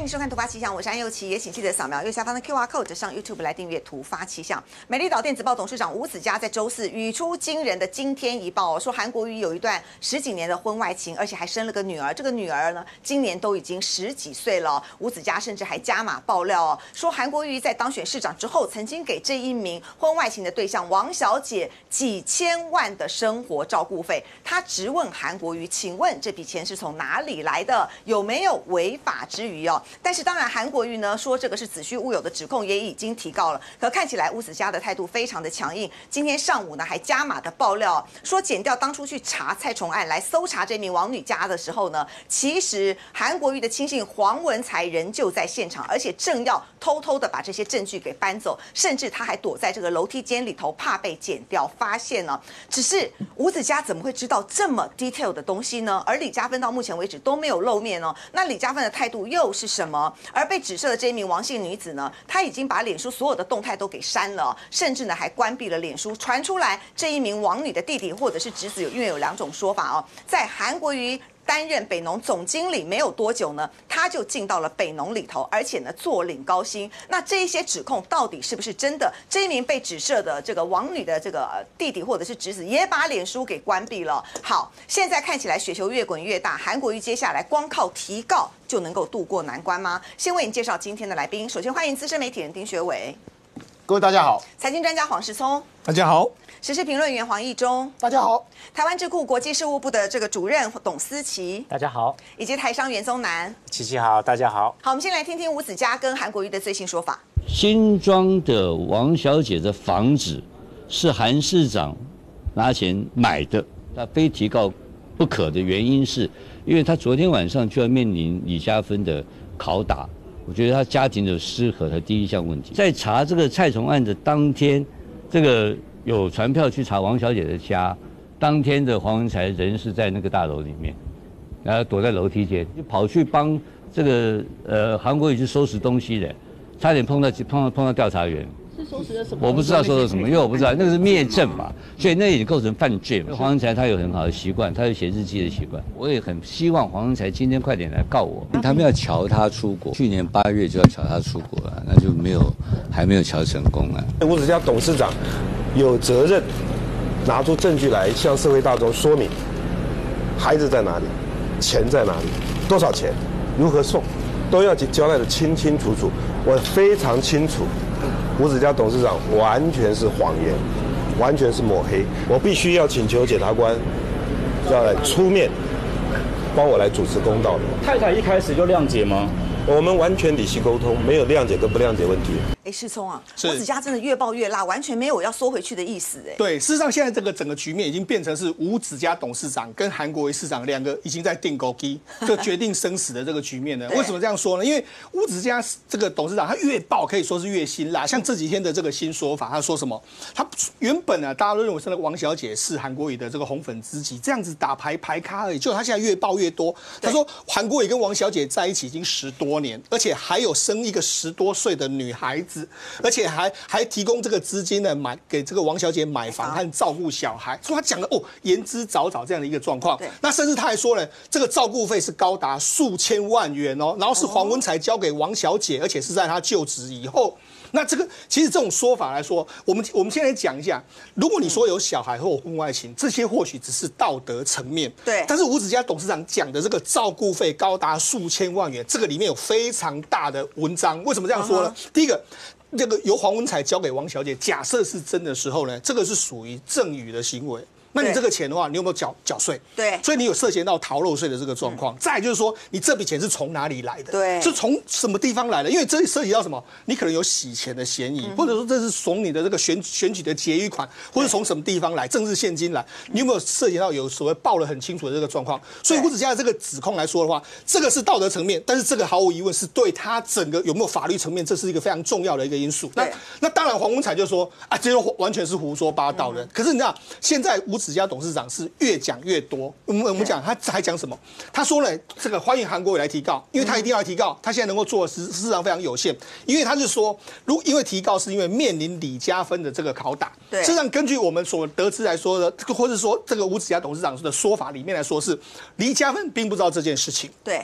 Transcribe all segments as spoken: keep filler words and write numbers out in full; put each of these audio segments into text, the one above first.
迎收看《突发奇想》，我是安佑琪，也请记得扫描右下方的 Q R code 上 YouTube 来订阅《突发奇想》。美丽岛电子报董事长吴子嘉在周四语出惊人的惊天一报、哦，说韩国瑜有一段十几年的婚外情，而且还生了个女儿。这个女儿呢，今年都已经十几岁了、哦。吴子嘉甚至还加码爆料哦，说韩国瑜在当选市长之后，曾经给这一名婚外情的对象王小姐几千万的生活照顾费。他直问韩国瑜：“请问这笔钱是从哪里来的？有没有违法之余哦？”但是当然，韩国瑜呢说这个是子虚乌有的指控，也已经提告了。可看起来吴子嘉的态度非常的强硬。今天上午呢还加码的爆料，说检调当初去查蔡崇案来搜查这名王女家的时候呢，其实韩国瑜的亲信黄文才仍旧在现场，而且正要偷偷的把这些证据给搬走，甚至他还躲在这个楼梯间里头，怕被检调发现呢。只是吴子嘉怎么会知道这么 detail 的东西呢？而李嘉芬到目前为止都没有露面哦。那李嘉芬的态度又是什么？而被指涉的这一名王姓女子呢，她已经把脸书所有的动态都给删了，甚至呢还关闭了脸书。传出来这一名王女的弟弟或者是侄子有，因为有两种说法哦，在韩国瑜担任北农总经理没有多久呢，他就进到了北农里头，而且呢坐领高薪。那这一些指控到底是不是真的？这一名被指涉的这个王女的这个弟弟或者是侄子也把脸书给关闭了。好，现在看起来雪球越滚越大，韩国瑜接下来光靠提告就能够渡过难关吗？先为你介绍今天的来宾，首先欢迎资深媒体人丁学伟， 各位大家好； 财经专家黄世聪， 大家好； 时事评论员黄义中， 大家好； 台湾智库国际事务部的这个主任董思琪， 大家好； 以及台商袁宗南， 琪琪好，大家好。 好，我们先来听听吴子嘉跟韩国瑜的最新说法。 新庄的王小姐的房子是韩市长拿钱买的，那非提告不可的原因是，因为他昨天晚上就要面临李嘉芬的拷打。我觉得他家庭的失和的第一项问题，在查这个蔡崇案的当天，这个有传票去查王小姐的家，当天的黄文才人是在那个大楼里面，然后躲在楼梯间，就跑去帮这个呃韩国瑜去收拾东西的，差点碰到碰到碰到调查员。 是收拾了什么？ 我不知道收拾什么，因为我不知道那个是灭证嘛，所以那也构成犯罪嘛。黄文才他有很好的习惯，他有写日记的习惯。我也很希望黄文才今天快点来告我。他们要瞧他出国，去年八月就要瞧他出国了，那就没有还没有瞧成功啊。 吴子嘉董事长有责任拿出证据来向社会大众说明，孩子在哪里，钱在哪里，多少钱，如何送，都要交代得清清楚楚。我非常清楚。吴子嘉董事长完全是谎言，完全是抹黑。我必须要请求检察官要来出面帮我来主持公道的。 太太一开始就谅解吗？ 我们完全理性沟通，没有谅解跟不谅解问题。 哎，世聪啊，吴子嘉真的越爆越辣，完全没有要缩回去的意思。哎， 对，事实上现在这个整个局面已经变成是吴子嘉董事长跟韩国瑜市长两个已经在定勾机，就决定生死的这个局面呢。为什么这样说呢？因为吴子嘉这个董事长他越爆可以说是越辛辣，像这几天的这个新说法，他说什么？他原本呢、啊，大家都认为是那个王小姐是韩国瑜的这个红粉知己，这样子打牌牌咖而已，就他现在越爆越多。他说韩国瑜跟王小姐在一起已经十多年，而且还有生一个十多岁的女孩子。而且还还提供这个资金呢，买给这个王小姐买房和照顾小孩，所以他讲了哦，言之凿凿这样的一个状况。那甚至他还说呢，这个照顾费是高达数千万元哦，然后是黄文才交给王小姐，而且是在他就职以后。那这个其实这种说法来说，我们我们先来讲一下，如果你说有小孩或婚外情，这些或许只是道德层面， 对。 但是吴子嘉董事长讲的这个照顾费高达数千万元，这个里面有非常大的文章。为什么这样说呢？ Uh-huh. 第一个。这个由黄文才交给王小姐，假设是真的时候呢，这个是属于赠与的行为。那你这个钱的话，你有没有缴缴税？ 对， 所以你有涉嫌到逃漏税的这个状况。嗯、再来就是说，你这笔钱是从哪里来的？ 对， 是从什么地方来的？因为这里涉及到什么？你可能有洗钱的嫌疑，嗯、或者说这是从你的这个选选举的结余款，或者从什么地方来，政治现金来，你有没有涉及到有所谓报得很清楚的这个状况？所以吴子嘉的这个指控来说的话，这个是道德层面，但是这个毫无疑问是对他整个有没有法律层面，这是一个非常重要的一个因素。那那当然，黄文才就说啊，这就完全是胡说八道的。嗯、可是你知道，现在吴子嘉董事长是越讲越多。我们我们讲他还讲什么？他说呢，这个欢迎韩国瑜来提告，因为他一定要提告，他现在能够做的事实上非常有限。因为他是说，如因为提告是因为面临李嘉芬的这个拷打。对，事实上根据我们所得知来说的，或者说这个吴子嘉董事长的说法里面来说是，李嘉芬并不知道这件事情。 对。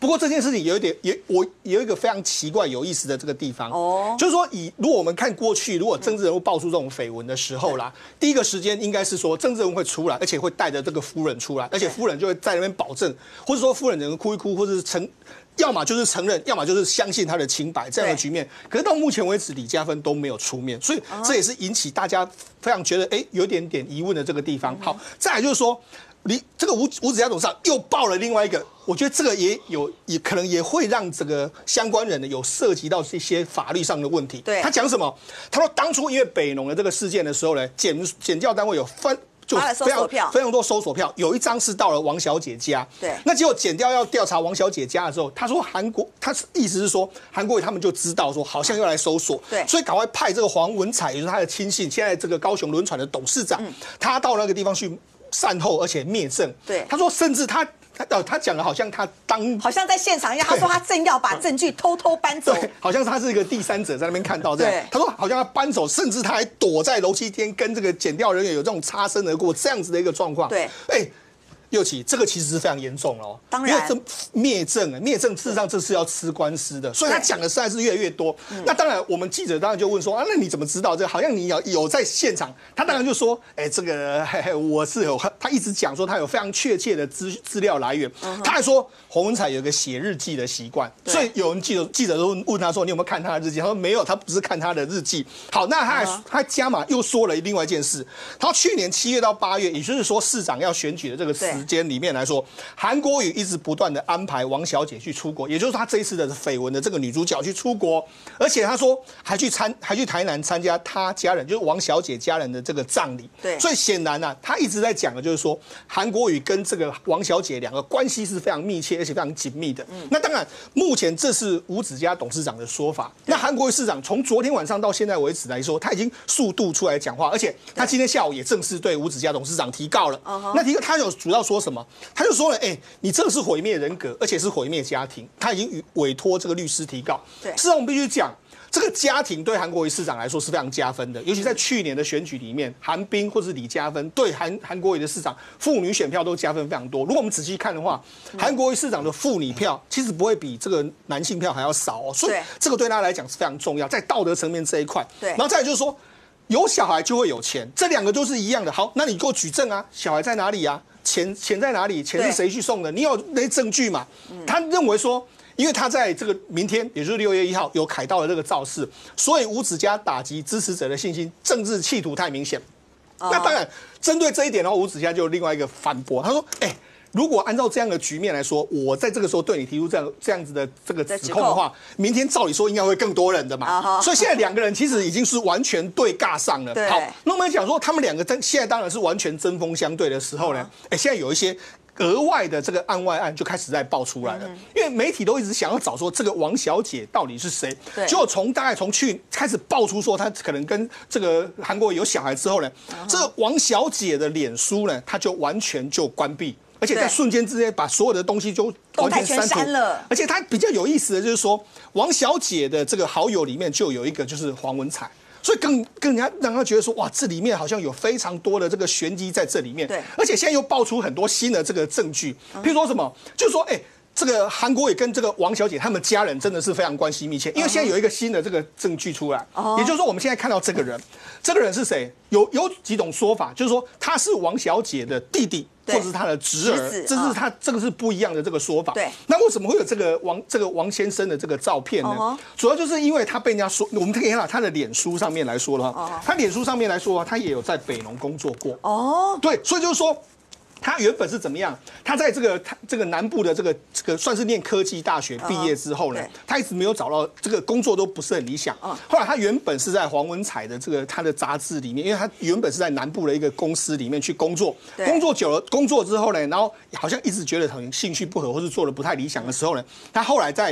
不过这件事情有一点，也我有一个非常奇怪、有意思的这个地方， 哦， 就是说以如果我们看过去，如果政治人物爆出这种绯闻的时候啦，第一个时间应该是说政治人物会出来，而且会带着这个夫人出来，而且夫人就会在那边保证，或者说夫人整个哭一哭，或者是承。要么就是承认，要么就是相信他的清白，这样的局面。可是到目前为止，李嘉芬都没有出面，所以这也是引起大家非常觉得哎有点点疑问的这个地方。好，再来就是说，李这个吴吴子嘉董事长又爆了另外一个，我觉得这个也有也可能也会让这个相关人呢有涉及到这些法律上的问题。 对， 他讲什么？他说当初因为北农的这个事件的时候呢，检检调单位有分。就非常非常多搜索票，有一张是到了王小姐家， 对， 那结果检调要调查王小姐家的时候，他说韩国，他意思是说韩国瑜他们就知道说好像要来搜索， 对， 所以赶快派这个黄文采，也就是他的亲信，现在这个高雄轮船的董事长，嗯、他到那个地方去善后，而且灭证， 对， 他说甚至他。他呃，他讲的好像他当好像在现场一样，他说他正要把证据偷偷搬走， 对，好像他是一个第三者在那边看到这样。他说好像他搬走，甚至他还躲在楼梯间跟这个检调人员有这种擦身而过这样子的一个状况。 对， 哎。右起，这个其实是非常严重哦， 当然， 因为这灭证，灭证事实上这是要吃官司的，所以他讲的实在是越来越多。那当然，我们记者当然就问说啊，那你怎么知道这个？好像你有有在现场，他当然就说，哎，这个嘿嘿我是有，他一直讲说他有非常确切的资资料来源，他还说洪文采有一个写日记的习惯，所以有人记者记者都问他说，你有没有看他的日记？他说没有，他不是看他的日记。好，那他还他还加码又说了另外一件事，他说去年七月到八月，也就是说市长要选举的这个时间里面来说。韩国瑜一直不断的安排王小姐去出国，也就是他这一次的绯闻的这个女主角去出国，而且他说还去参还去台南参加他家人，就是王小姐家人的这个葬礼。 对， 所以显然啊，他一直在讲的就是说，韩国瑜跟这个王小姐两个关系是非常密切而且非常紧密的。嗯，那当然，目前这是吴子嘉董事长的说法。那韩国瑜市长从昨天晚上到现在为止来说，他已经速度出来讲话，而且他今天下午也正式对吴子嘉董事长提告了。Uh-huh. 那提告他有主要说什么？他就说了，哎、欸，你这个是毁灭人格，而且是毁灭家庭。他已经委托这个律师提告。对，事实上我们必须讲，这个家庭对韩国瑜市长来说是非常加分的，尤其在去年的选举里面，韩冰或是李嘉芬对韩韩国瑜的市长妇女选票都加分非常多。如果我们仔细看的话，韩国瑜市长的妇女票其实不会比这个男性票还要少哦，所以这个对他来讲是非常重要，在道德层面这一块。对，然后再来就是说，有小孩就会有钱，这两个都是一样的。好，那你给我举证啊，小孩在哪里啊？钱钱在哪里？钱是谁去送的？你有那些证据嘛？他认为说，因为他在这个明天，也就是六月一号有凯道的这个造势，所以吴子嘉打击支持者的信心，政治企图太明显。Oh. 那当然，针对这一点，然后吴子嘉就有另外一个反驳，他说：“哎、欸。”如果按照这样的局面来说，我在这个时候对你提出这样这样子的这个指控的话，明天照理说应该会更多人的嘛。Uh-huh. 所以现在两个人其实已经是完全对尬上了。好，那我们讲说他们两个真现在当然是完全针锋相对的时候呢，哎、uh-huh. ，现在有一些额外的这个案外案就开始在爆出来了，嗯、因为媒体都一直想要找说这个王小姐到底是谁。结果从大概从去开始爆出说她可能跟这个韩国有小孩之后呢， uh-huh. 这个王小姐的脸书呢，她就完全就关闭。而且在瞬间之间把所有的东西就完全删除了，而且它比较有意思的就是说，王小姐的这个好友里面就有一个就是黄文采，所以更更人家让他觉得说，哇，这里面好像有非常多的这个玄机在这里面。对，而且现在又爆出很多新的这个证据，譬如说什么，就是说，哎、欸。这个韩国瑜跟这个王小姐他们家人真的是非常关系密切，因为现在有一个新的这个证据出来，也就是说我们现在看到这个人，这个人是谁？有有几种说法，就是说他是王小姐的弟弟，或者是他的侄儿，这是他这个是不一样的这个说法。对，那为什么会有这个王这个王先生的这个照片呢？主要就是因为他被人家说，我们可以看到他的脸书上面来说的话，他脸书上面来说，他也有在北农工作过。哦，对，所以就是说。他原本是怎么样？他在这个他这个南部的这个这个算是念科技大学毕业之后呢， uh-huh. 他一直没有找到这个工作都不是很理想。Uh-huh. 后来他原本是在黄文采的这个他的杂志里面，因为他原本是在南部的一个公司里面去工作，工作久了，工作之后呢，然后好像一直觉得很兴趣不合，或是做的不太理想的时候呢，他后来在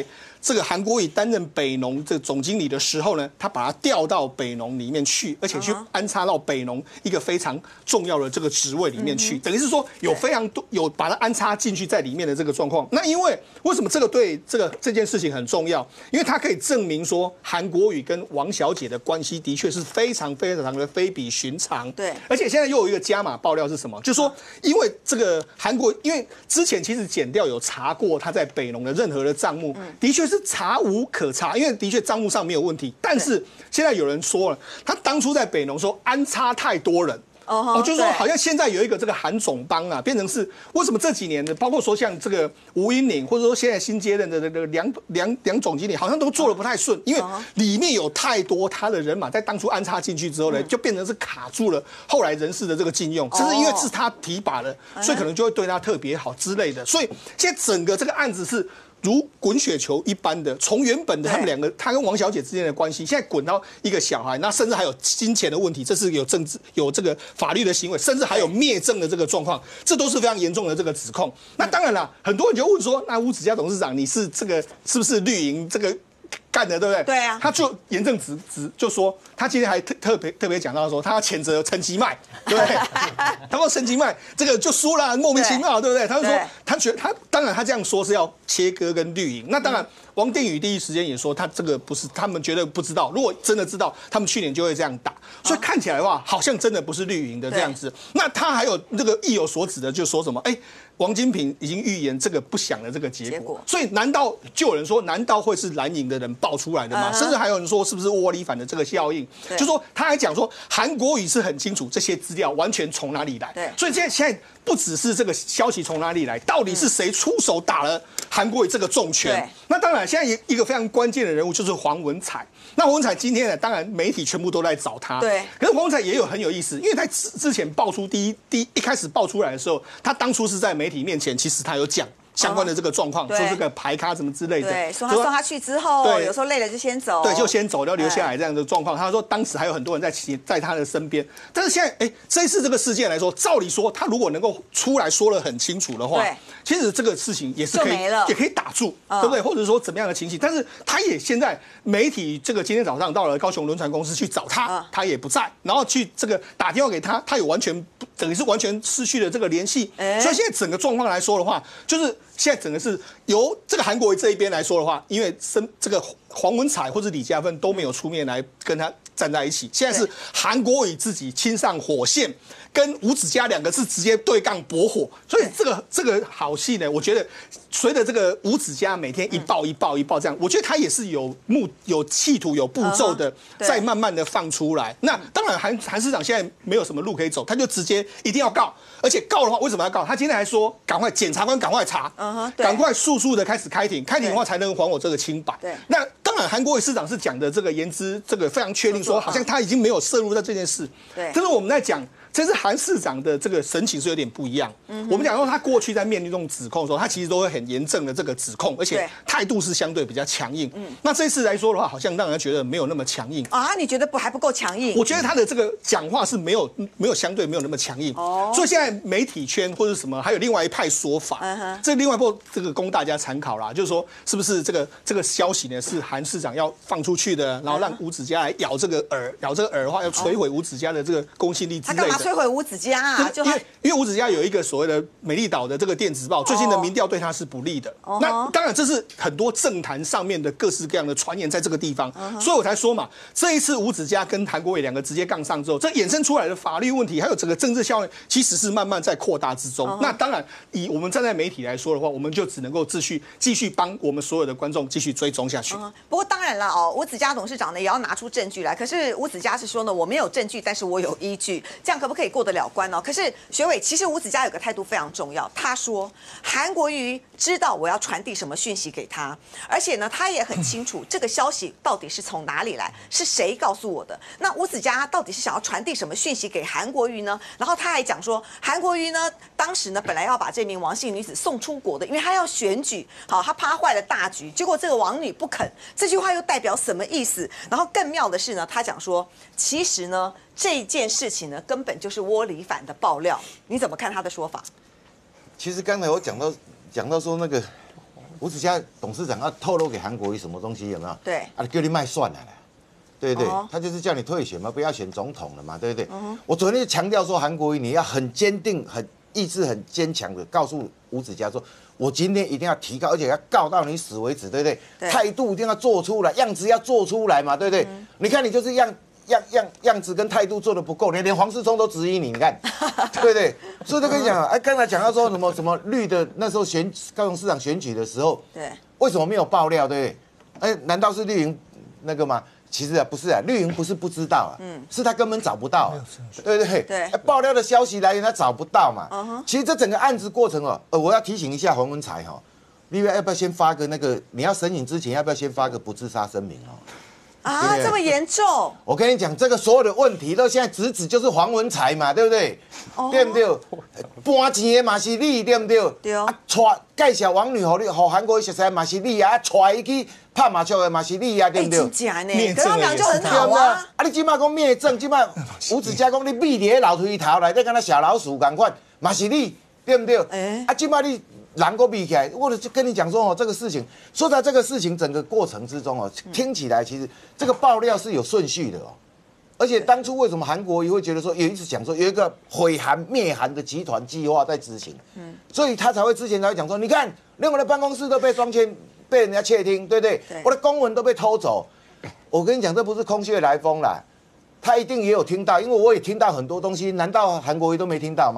这个韩国瑜担任北农这个总经理的时候呢，他把他调到北农里面去，而且去安插到北农一个非常重要的这个职位里面去，等于是说有非常多有把他安插进去在里面的这个状况。那因为为什么这个对这个这件事情很重要？因为它可以证明说韩国瑜跟王小姐的关系的确是非常非常的非比寻常。 对， 而且现在又有一个加码爆料是什么？就是说，因为这个韩国，因为之前其实检调有查过他在北农的任何的账目，的确是查无可查，因为的确账目上没有问题。但是现在有人说了，他当初在北农说安插太多人。哦，就是说，好像现在有一个这个韩总帮啊，变成是为什么这几年的，包括说像这个吴英玲，或者说现在新接任的这个梁梁梁总经理，好像都做得不太顺，因为里面有太多他的人马在当初安插进去之后呢，就变成是卡住了后来人事的这个禁用，甚至因为是他提拔的，所以可能就会对他特别好之类的，所以现在整个这个案子是如滚雪球一般的，从原本的他们两个，他跟王小姐之间的关系，现在滚到一个小孩，那甚至还有金钱的问题，这是有政治有这个法律的行为，甚至还有灭证的这个状况，这都是非常严重的这个指控。那当然了，很多人就问说，那吴子嘉董事长，你是这个是不是绿营这个干的，对不对？ 对啊， 他就严正直直就说，他今天还特特别特别讲到说，他要谴责陈其迈，对不对？他说陈其迈这个就输了，莫名其妙，对不对？他就说他觉得他当然他这样说是要切割跟绿营，那当然。王定宇第一时间也说，他这个不是他们绝对不知道。如果真的知道，他们去年就会这样打。所以看起来的话，好像真的不是绿营的这样子。那他还有这个意有所指的，就说什么？哎，王金平已经预言这个不祥的这个结果。所以难道就有人说，难道会是蓝营的人爆出来的吗？甚至还有人说，是不是窝里反的这个效应？就说他还讲说，韩国瑜是很清楚这些资料完全从哪里来。所以现在现在不只是这个消息从哪里来，到底是谁出手打了韩国瑜这个重拳？那当然。现在一个非常关键的人物就是黄文采。那黄文采今天呢，当然媒体全部都在找他。对。可是黄文采也有很有意思，因为他之之前爆出第一第一一开始爆出来的时候，他当初是在媒体面前，其实他有讲相关的这个状况，说这个牌咖什么之类的。对。 说他送他去之后，对，有时候累了就先走。 对，就先走，要留下来这样的状况。他说当时还有很多人在其在他的身边，但是现在哎，这一次这个事件来说，照理说他如果能够出来说得很清楚的话。其实这个事情也是可以，也可以打住，对不对？或者说怎么样的情形？但是他也现在媒体这个今天早上到了高雄轮船公司去找他，他也不在，然后去这个打电话给他，他也完全等于是完全失去了这个联系。所以现在整个状况来说的话，就是现在整个是由这个韩国瑜这一边来说的话，因为生这个黄文采或者李佳芬都没有出面来跟他站在一起，现在是韩国瑜自己亲上火线。跟吴子嘉两个是直接对杠搏火，所以这个这个好戏呢，我觉得随着这个吴子嘉每天一爆一爆一爆这样，我觉得他也是有目有企图有步骤的，再慢慢的放出来。那当然韩韩市长现在没有什么路可以走，他就直接一定要告，而且告的话为什么要告？他今天还说赶快检察官赶快查，赶快速速的开始开庭，开庭的话才能还我这个清白。那当然韩国瑜市长是讲的这个言之这个非常确定说，好像他已经没有涉入在这件事。对，但是我们在讲。这次韩市长的这个神情是有点不一样。嗯、我们讲说他过去在面对这种指控的时候，他其实都会很严正的这个指控，而且态度是相对比较强硬。嗯，那这次来说的话，好像让人觉得没有那么强硬啊？你觉得不还不够强硬？ 我觉得他的这个讲话是没有没有相对没有那么强硬。哦，所以现在媒体圈或者什么还有另外一派说法，嗯、这另外一部这个供大家参考啦，就是说是不是这个这个消息呢是韩市长要放出去的，然后让吴子嘉来咬这个饵，咬这个饵的话要摧毁吴子嘉的这个公信力之类的。 他干嘛摧毁吴子嘉？啊， 就因为因为吴子嘉有一个所谓的美丽岛的这个电子报，最近的民调对他是不利的。哦、那当然这是很多政坛上面的各式各样的传言在这个地方，哦、所以我才说嘛，这一次吴子嘉跟韩国瑜两个直接杠上之后，这衍生出来的法律问题，还有整个政治效应，其实是慢慢在扩大之中。哦、那当然，以我们站在媒体来说的话，我们就只能够继续继续帮我们所有的观众继续追踪下去。 哦、不过当然了哦，吴子嘉董事长呢也要拿出证据来。可是吴子嘉是说呢，我没有证据，但是我有依据，这样可不可以过得了关呢？可是学伟，其实吴子嘉有个态度非常重要，他说韩国瑜知道我要传递什么讯息给他，而且呢，他也很清楚这个消息到底是从哪里来，是谁告诉我的。那吴子嘉到底是想要传递什么讯息给韩国瑜呢？然后他还讲说，韩国瑜呢，当时呢本来要把这名王姓女子送出国的，因为他要选举，好，他怕坏了大局，结果这个王女不肯，这句话又代表什么意思？然后更妙的是呢，他讲说，其实呢。这件事情呢，根本就是窝里反的爆料，你怎么看他的说法？ 其实刚才我讲到讲到说那个吴子嘉董事长要透露给韩国瑜什么东西有没有？ 对， 啊，叫你卖算了啦。对不对？ 哦、 他就是叫你退选嘛，不要选总统了嘛，对不对？嗯、我昨天就强调说，韩国瑜你要很坚定、很意志很坚强的告诉吴子嘉说，我今天一定要提高，而且要告到你死为止，对不对？ 对态度一定要做出来，样子要做出来嘛，对不对？嗯、你看你就是样样样样子跟态度做的不够，连连黄世聪都质疑你，你看，对不对？所以就跟你讲，哎，刚才讲到说什么什么绿的那时候选高雄市长选举的时候， 对， 为什么没有爆料，对不对？哎，难道是绿营那个吗？其实啊，不是啊，绿营不是不知道啊，嗯，是他根本找不到、啊，对对对， 对， 爆料的消息来源他找不到嘛。 Uh-huh. 其实这整个案子过程哦，呃，我要提醒一下黄文才哈、哦，另外要不要先发个那个，你要审影之前要不要先发个不自杀声明哦？ 啊，这么严重！ 我跟你讲，这个所有的问题都现在直指就是黄文才嘛，对不对？哦、对不对？搬钱的嘛是你，对不对？ 对。 啊，带介绍王女和你和韩国瑜熟悉嘛是你啊，带伊去拍麻将的嘛是你啊，对不对？ 真假呢？跟他们俩就很好啊。 啊，你今麦讲灭证，今麦吴子嘉讲你秘伫楼梯头内底，跟那小老鼠共款，嘛是你，对不对？哎。啊，今麦你。人都比起来，我就跟你讲说哦，这个事情，说在这个事情整个过程之中哦，听起来其实这个爆料是有顺序的哦，而且当初为什么韩国瑜会觉得说，有一直讲说有一个毁韩灭韩的集团计划在执行，嗯，所以他才会之前才会讲说，你看连我的办公室都被双签，被人家窃听，对不对？对，我的公文都被偷走，我跟你讲，这不是空穴来风啦，他一定也有听到，因为我也听到很多东西，难道韩国瑜都没听到吗？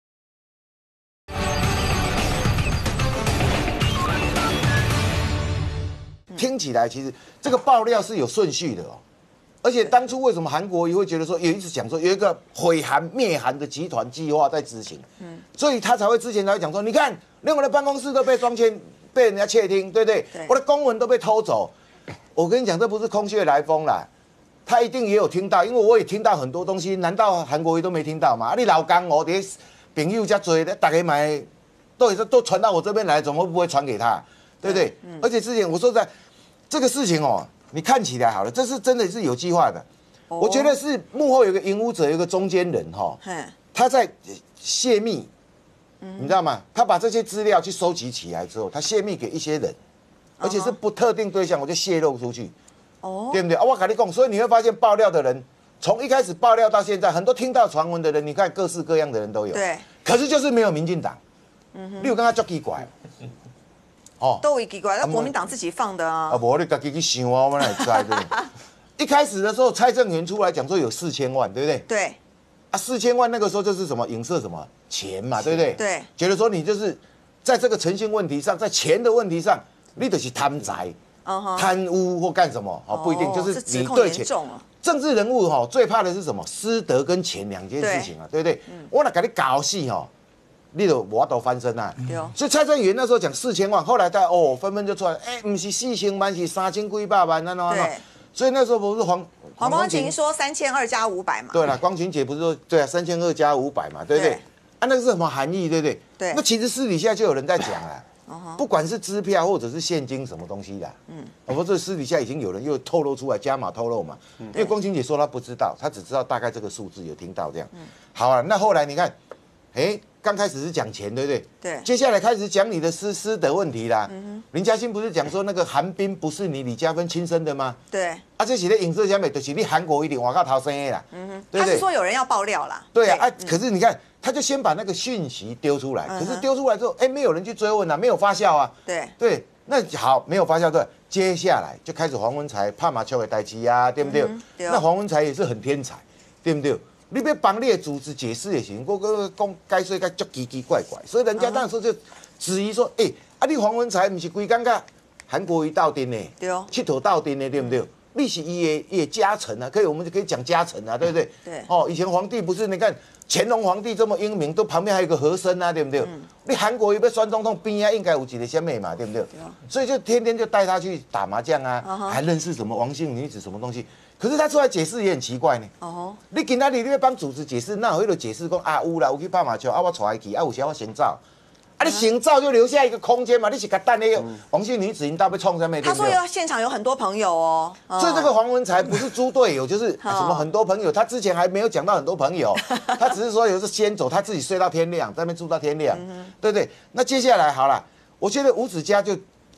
听起来其实这个爆料是有顺序的哦，而且当初为什么韩国瑜会觉得说，有一直讲说有一个毁韩灭韩的集团计划在执行，嗯，所以他才会之前才会讲说，你看连我的办公室都被双签，被人家窃听，对不对？对，我的公文都被偷走，我跟你讲，这不是空穴来风啦，他一定也有听到，因为我也听到很多东西，难道韩国瑜都没听到吗？啊，你老江我的朋友家追的，大家买都都传到我这边来，怎么会不会传给他？对不对？嗯，而且之前我说在。这个事情哦，你看起来好了，这是真的是有计划的。哦、我觉得是幕后有个引武者，有个中间人哈、哦，他在泄密，嗯、你知道吗？他把这些资料去收集起来之后，他泄密给一些人，而且是不特定对象，我就泄露出去，哦，对不对？啊，我跟你讲，所以你会发现爆料的人，从一开始爆料到现在，很多听到传闻的人，你看各式各样的人都有， 对， 可是就是没有民进党，嗯哼，你有跟他做奇怪。 哦，都会奇怪，那国民党自己放的啊。 啊，我你自己去想啊，我哪知对不对？一开始的时候，蔡正元出来讲说有四千万，对不对？ 对。 啊，四千万那个时候就是什么影射什么钱嘛，对不对？ 对。 觉得说你就是在这个诚信问题上，在钱的问题上，你就是贪财、贪污或干什么？哦，不一定，就是你对钱。政治人物哈最怕的是什么？私德跟钱两件事情啊，对不对？我来给你搞戏哈。你都我都翻身啊！所以蔡正元那时候讲四千万，后来他哦纷纷就出来，哎、欸，不是四千万，是三千几百万，那那那。所以那时候不是黄黄光芹说三千二加五百嘛？ 对了，光芹姐不是说对啊，三千二加五百嘛，对不对？对啊，那个是什么含义，对不对？ 对。 那其实私底下就有人在讲啊，不管是支票或者是现金什么东西的，嗯，我说这私底下已经有人又透露出来，加码透露嘛。嗯、因为光芹姐说她不知道，她只知道大概这个数字有听到这样。嗯。好啊，那后来你看，哎、欸。刚开始是讲钱，对不对？ 对。 接下来开始讲你的私私德问题啦。嗯哼。林嘉欣不是讲说那个韩冰不是你李嘉芬亲生的吗？ 对。 啊，这是咧影射下面，就是你韩国一点我靠逃生的啦。嗯哼。对不对？ 他是说有人要爆料啦。 对啊，啊，可是你看，他就先把那个讯息丢出来，可是丢出来之后，哎，没有人去追问啊，没有发酵啊。 对。 对，那好，没有发酵对，接下来就开始黄文才怕马丘的代志啊，对不对？对。那黄文才也是很天才，对不对？你要帮你的组织解释也行，我我讲该说该足奇奇怪怪，所以人家那时候就质疑说，哎、欸，啊你黄文才不是规刚刚韩国瑜到顶呢？ 对哦， 佚佗到顶呢，对不对？你是伊的伊的家臣啊，可以我们就可以讲家臣啊，对不对？ 对。 哦，以前皇帝不是你看乾隆皇帝这么英明，都旁边还有个和珅啊，对不对？嗯、你韩国瑜要选总统边啊，应该有几个什么嘛，对不对？对哦、所以就天天就带他去打麻将啊， uh huh. 还认识什么王姓女子什么东西。可是他出来解释也很奇怪呢。哦， uh huh. 你今仔日你要帮组织解释，那有迄个解释讲啊有啦，有去拍麻将啊，我带去啊，有时我先走。啊，你行照就留下一个空间嘛，你是甲等那个王姓女子引导被冲上面。 他说有现场有很多朋友哦， 所以这个黄文才不是猪队友，就是什么很多朋友。他之前还没有讲到很多朋友，他只是说有时先走，他自己睡到天亮，在那边住到天亮，对不对？那接下来好了，我觉得吴子嘉就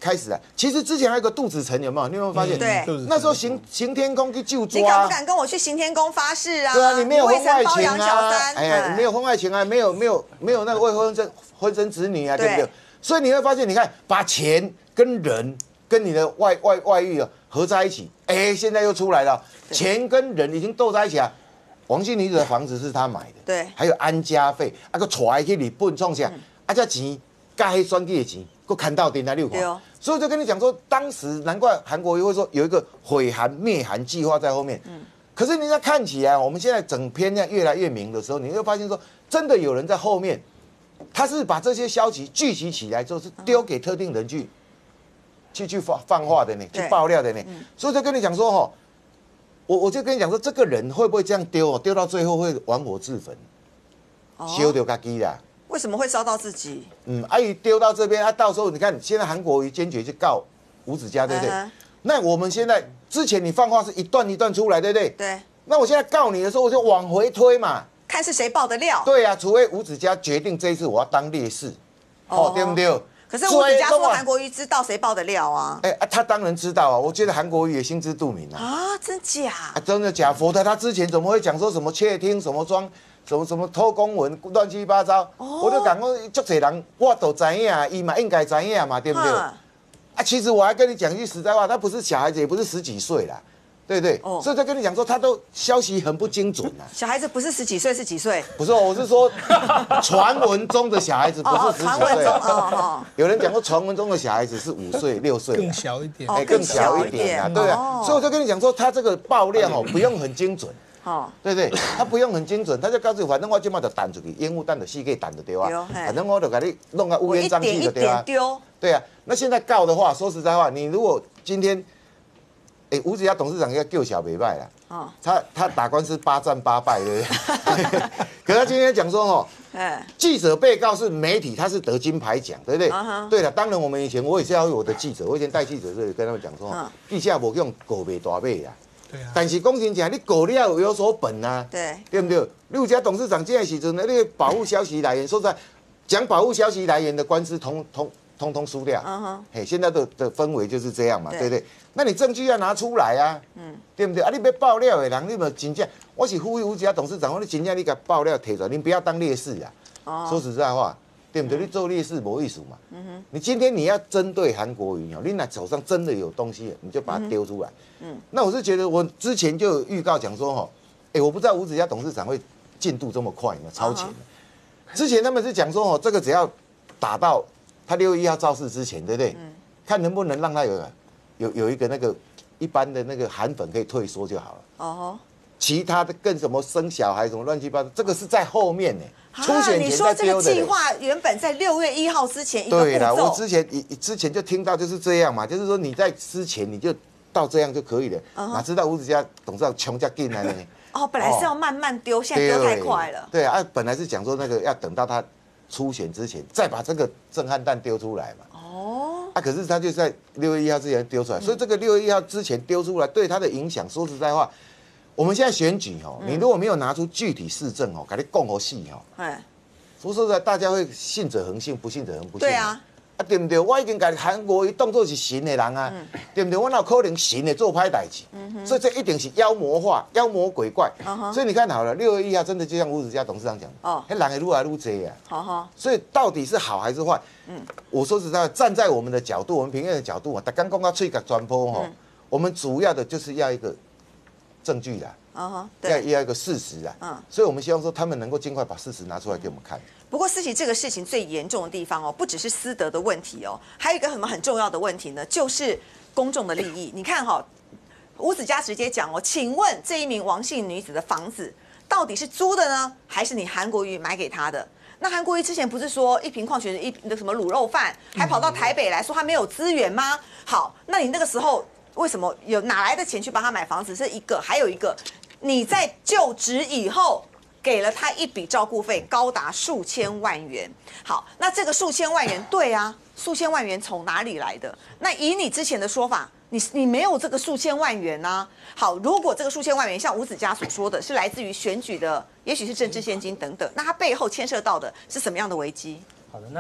开始了。其实之前还有个杜子成，有没有？你有没有发现？ 对那时候行行天宫去救抓， 你敢不敢跟我去行天宫发誓啊？ 对啊，你没有婚外情啊， 哎呀，你没有婚外情啊，没有没有没有那个未婚生婚生子女啊，对不对？所以你会发现，你看把钱跟人跟你的外外外遇啊合在一起，哎，现在又出来了，钱跟人已经斗在一起啊。王姓女子的房子是他买的， 对， 还有安家费，啊个带去日本创啥，啊这钱加迄选举的钱，搁看到顶来六块。所以就跟你讲说，当时难怪韩国瑜会说有一个毁韩灭韩计划在后面。嗯，可是你在看起来，我们现在整篇这样越来越明的时候，你会发现说，真的有人在后面，他是把这些消息聚集起来之后，是丢给特定人去，去去放放话的呢，去爆料的呢。所以就跟你讲说，哈，我我就跟你讲说，这个人会不会这样丢哦？丢到最后会玩火自焚，烧掉自己啦。 为什么会烧到自己？ 嗯，阿姨丢到这边，啊，到时候你看，现在韩国瑜坚决去告吴子嘉，对不对？ Uh-huh. 那我们现在之前你放话是一段一段出来，对不对？ 对。 那我现在告你的时候，我就往回推嘛， 看是谁爆的料。 对呀、啊，除非吴子嘉决定这一次我要当烈士，哦， oh. 对不对？ 可是吴子嘉说韩国瑜知道谁爆的料啊？ 哎、欸啊，他当然知道啊，我觉得韩国瑜也心知肚明啊。 啊，真假？ 啊，真的假？否则他之前怎么会讲说什么窃听、什么装、什么什么偷公文、乱七八糟？哦、我就讲说，足侪人我都知影，伊嘛应该知影嘛，对不对？啊，其实我还跟你讲句实在话，他不是小孩子，也不是十几岁啦。对不对？哦、所以在跟你讲说，他都消息很不精准啊。 小孩子不是十几岁，是几岁？ 不是，我是说传闻中的小孩子不是十几岁、啊。哦哦、有人讲说传闻中的小孩子是五岁、六岁， 更小一点， 哎、欸，更小一点啊，对啊。哦、所以我就跟你讲说，他这个爆料哦，不用很精准。哦，对不对？他不用很精准，他就告诉你，反正我今嘛就弹出去，烟雾弹的细给弹就对啊。反正我就给你弄个乌烟瘴气的对啊。对啊，那现在告的话，说实在话，你如果今天。哎，吴子嘉董事长要救小北败啦，哦，他他打官司八战八败，对不对？可是他今天讲说哦，哎，记者被告是媒体，他是得金牌奖，对不对？Uh-huh. 对了，当然我们以前我也是要有我的记者，我以前带记者这里跟他们讲说，地下无用狗卖大尾啦，对啊。但是公平讲，你狗料有所本啊，对，对不对？陆家董事长这时阵呢，那个保护消息来源，说实在，讲保护消息来源的官司通通通通输掉，嗯哼，嘿，现在的的氛围就是这样嘛，对不对？那你证据要拿出来啊，嗯，对不对？啊，你要爆料的人，你们真正，我是呼吁吴子嘉董事长，我你真正你给爆料提出来，你不要当烈士啊。哦，说实在话，对不对？你做烈士没意思嘛。嗯哼，你今天你要针对韩国瑜哦，你那手上真的有东西，你就把它丢出来。嗯，那我是觉得，我之前就有预告讲说，哈，哎，我不知道吴子嘉董事长会进度这么快，有超前。之前他们是讲说，哦，这个只要打到他六月一号造势之前，对不对？嗯，看能不能让他有。有有一个那个一般的那个韩粉可以退缩就好了。哦，其他的更什么生小孩什么乱七八糟，这个是在后面呢。初选前在丢的。你说这个计划原本在六月一号之前一个步骤。 对啦，我之前之前就听到就是这样嘛，就是说你在之前你就到这样就可以了。Uh-huh. 哪知道吴子嘉董事长穷家进来呢？ 哦，本来是要慢慢丢，现在丢太快了。 对啊，本来是讲说那个要等到他初选之前再把这个震撼弹丢出来嘛。哦，啊，可是他就在六月一号之前丢出来，所以这个六月一号之前丢出来，对他的影响，说实在话，我们现在选举哦，你如果没有拿出具体事证哦，给你供和戏哦，哎，说实在，大家会信者恒信，不信者恒不信。 对啊， 啊对不对？我已经把韩国瑜当作是神的人啊，嗯、对不对？我哪有可能神的做歹代志？嗯、所以这一定是妖魔化、妖魔鬼怪。嗯、所以你看好了，六月一号真的就像吴子嘉董事长讲的，哦，那人会愈来愈多啊。好好。所以到底是好还是坏？嗯，我说实在，站在我们的角度，我们评论的角度啊，他刚刚刚吹个转播哈，我们主要的就是要一个证据啦。Uh-huh, 要要一个事实啊，嗯，所以我们希望说他们能够尽快把事实拿出来给我们看。 不过，思琪这个事情最严重的地方哦，不只是私德的问题哦，还有一个很很重要的问题呢，就是公众的利益。你看哈、哦，吴子嘉直接讲哦，请问这一名王姓女子的房子到底是租的呢，还是你韩国瑜买给她的？那韩国瑜之前不是说一瓶矿泉水一瓶的什么卤肉饭，还跑到台北来说他没有资源吗？好，那你那个时候为什么有哪来的钱去帮他买房子？是一个，还有一个。你在就职以后给了他一笔照顾费，高达数千万元。好，那这个数千万元，对啊，数千万元从哪里来的？那以你之前的说法，你你没有这个数千万元啊。好，如果这个数千万元像吴子嘉所说的是来自于选举的，也许是政治现金等等，那它背后牵涉到的是什么样的危机？ 好的，那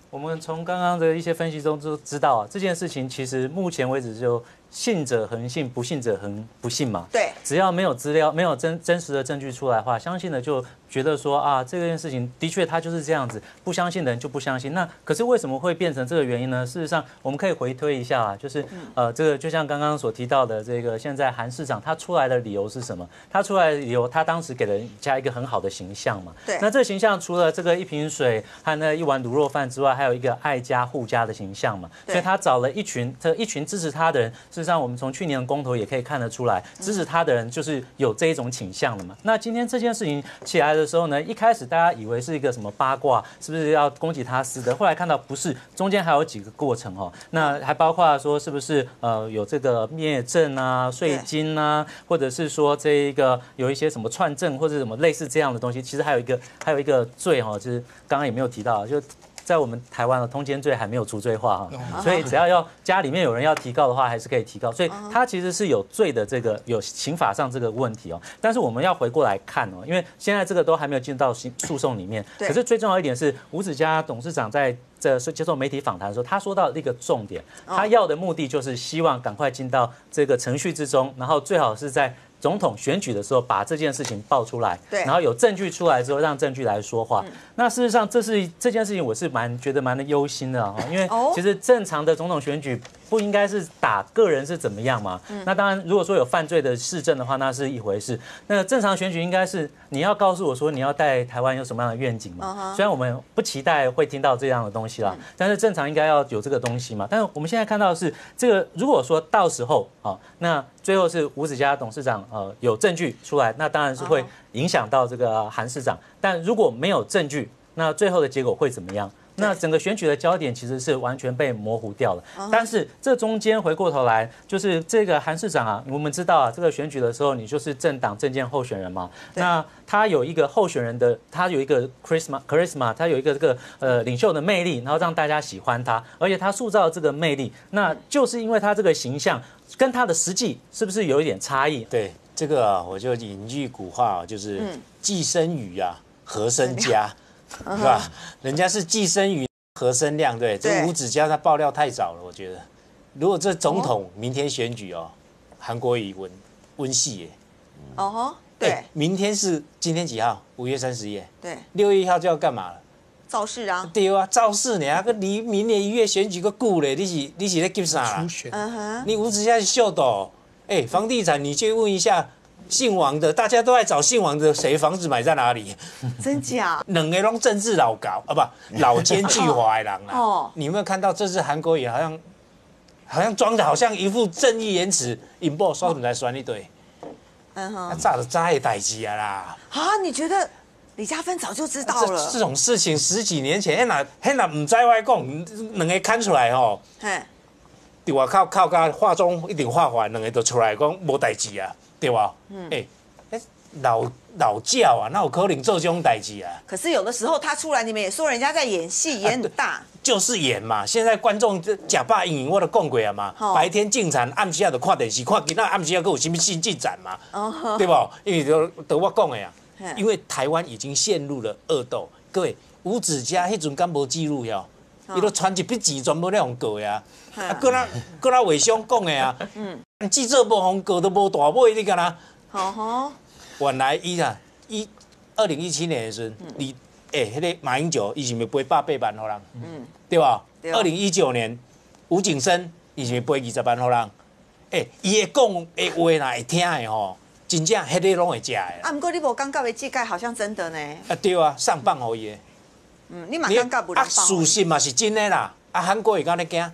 我们从刚刚的一些分析中就知道啊，这件事情其实目前为止就信者恒信，不信者恒不信嘛。 对， 只要没有资料、没有真真实的证据出来的话，相信的就觉得说啊，这件事情的确它就是这样子，不相信的人就不相信。那可是为什么会变成这个原因呢？事实上，我们可以回推一下啊，就是呃，这个就像刚刚所提到的，这个现在韩市长他出来的理由是什么？他出来的理由，他当时给了人家一个很好的形象嘛。 对。 那这个形象除了这个一瓶水和那一碗卤肉饭之外，还有一个爱家护家的形象嘛。所以他找了一群这一群支持他的人。事实上，我们从去年的公投也可以看得出来，支持他的人就是有这一种倾向的嘛。那今天这件事情起来的时候呢，一开始大家以为是一个什么八卦，是不是要攻击他私德？后来看到不是，中间还有几个过程哦。那还包括说是不是呃有这个灭证啊、税金啊，或者是说这一个有一些什么串证或者什么类似这样的东西。其实还有一个还有一个罪哈，就是刚刚也没有提到，就。在我们台湾的通奸罪还没有除罪化哈，所以只要要家里面有人要提告的话，还是可以提告。所以它其实是有罪的这个有刑法上这个问题哦。但是我们要回过来看哦，因为现在这个都还没有进到诉讼里面。可是最重要一点是，吴子嘉董事长在这接受媒体访谈的时候，他说到一个重点，他要的目的就是希望赶快进到这个程序之中，然后最好是在总统选举的时候把这件事情爆出来，然后有证据出来之后让证据来说话。嗯、那事实上，这是这件事情我是蛮觉得蛮的忧心的啊，因为其实正常的总统选举不应该是打个人是怎么样嘛？嗯、那当然，如果说有犯罪的事证的话，那是一回事。那正常选举应该是你要告诉我说你要带台湾有什么样的愿景嘛？ Uh-huh. 虽然我们不期待会听到这样的东西啦，嗯、但是正常应该要有这个东西嘛。但是我们现在看到的是这个，如果说到时候啊，那最后是吴子嘉董事长呃有证据出来，那当然是会影响到这个韩市长。但如果没有证据，那最后的结果会怎么样？那整个选举的焦点其实是完全被模糊掉了。但是这中间回过头来，就是这个韩市长啊，我们知道啊，这个选举的时候，你就是政党政见候选人嘛。那他有一个候选人的，他有一个 charisma charisma， 他有一个这个呃领袖的魅力，然后让大家喜欢他，而且他塑造这个魅力，那就是因为他这个形象跟他的实际是不是有一点差异？ 对，这个啊，我就引句古话，就是既生瑜啊，何生家。是吧？人家是既生瑜何生亮，对，这吴子嘉他爆料太早了，我觉得。如果这总统明天选举哦，韩国瑜温温系耶。 哦吼，对。 明天是今天几号？五月三十一。 对。 六月一号就要干嘛了？ 造势啊。 对啊，造势呢，个离明年一月选举个久嘞，你是你是在急啥啦？ 嗯哼。 你吴子嘉是秀逗，哎，房地产你去问一下。姓王的，大家都在找姓王的，谁房子买在哪里？ 真假？ 两个拢政治老高啊，不老奸巨猾的人啦。哦，你有没有看到这次韩国瑜好像好像装的好像一副正义言辞，引爆刷出来酸一堆。嗯哼，早就知的代志啊啦。 啊，你觉得李嘉芬早就知道了？ 这, 这种事情十几年前，那那那唔知我讲，两个看出来吼。嘿。对外靠靠甲化妆一定化完，两个就出来讲无代志啊。对吧？嗯，哎、欸，老老教啊，那有可能做这种代志啊？ 可是有的时候他出来，你们也说人家在演戏，演很大、啊， 就是演嘛。现在观众假扮演员，我都讲过啊嘛。哦、白天进场，暗时啊就看电视，看今仔暗时啊，有什么新进展嘛？哦，对吧？因为都都我讲的呀，因为台湾已经陷入了恶斗。各位，吴子嘉迄阵敢无记录哟？伊都传一笔钱，全部咧用过呀。啊，搁那搁那伪商讲的啊。嗯。记者无红告都无大尾，你干哪？好好。原来伊啊，伊二零一七年的时候，你诶，迄个马英九伊是咪赔八百万互人？嗯，对吧？二零一九年，吴景生伊是咪赔二十万互人？诶，伊会讲的话若会听的吼，真正迄个拢会食的。 啊，不过你无感觉的这个好像真的呢？ 啊，对啊，上放互伊的。 嗯，你嘛感觉不能放？ 啊，事实嘛是真的啦。啊，韩国会敢咧惊？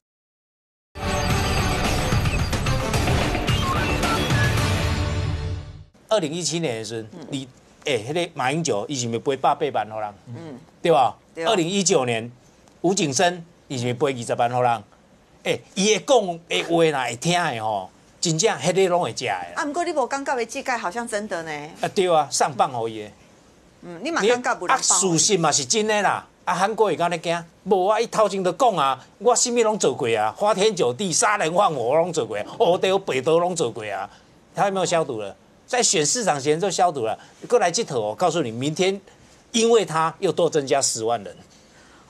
二零一七年的时候，你诶，迄个马英九伊是咪赔八百万互人？嗯，对吧？二零一九年，吴景生伊是咪赔二十万互人？诶，伊会讲的话若会听的吼，真正迄个拢会食的。 啊，不过你无感觉的这个好像真的呢？ 啊，对啊，上放互伊的。 嗯，你嘛感觉不能放？ 啊，事实嘛是真的啦。啊，韩国会敢咧惊？无啊，伊头前就讲啊，我啥物拢做过啊，花天酒地、杀人放火拢做过，黑道、白道拢做过啊。他有没有消毒了？在选市长前就消毒了，过来这头，我告诉你，明天因为他又多增加十万人。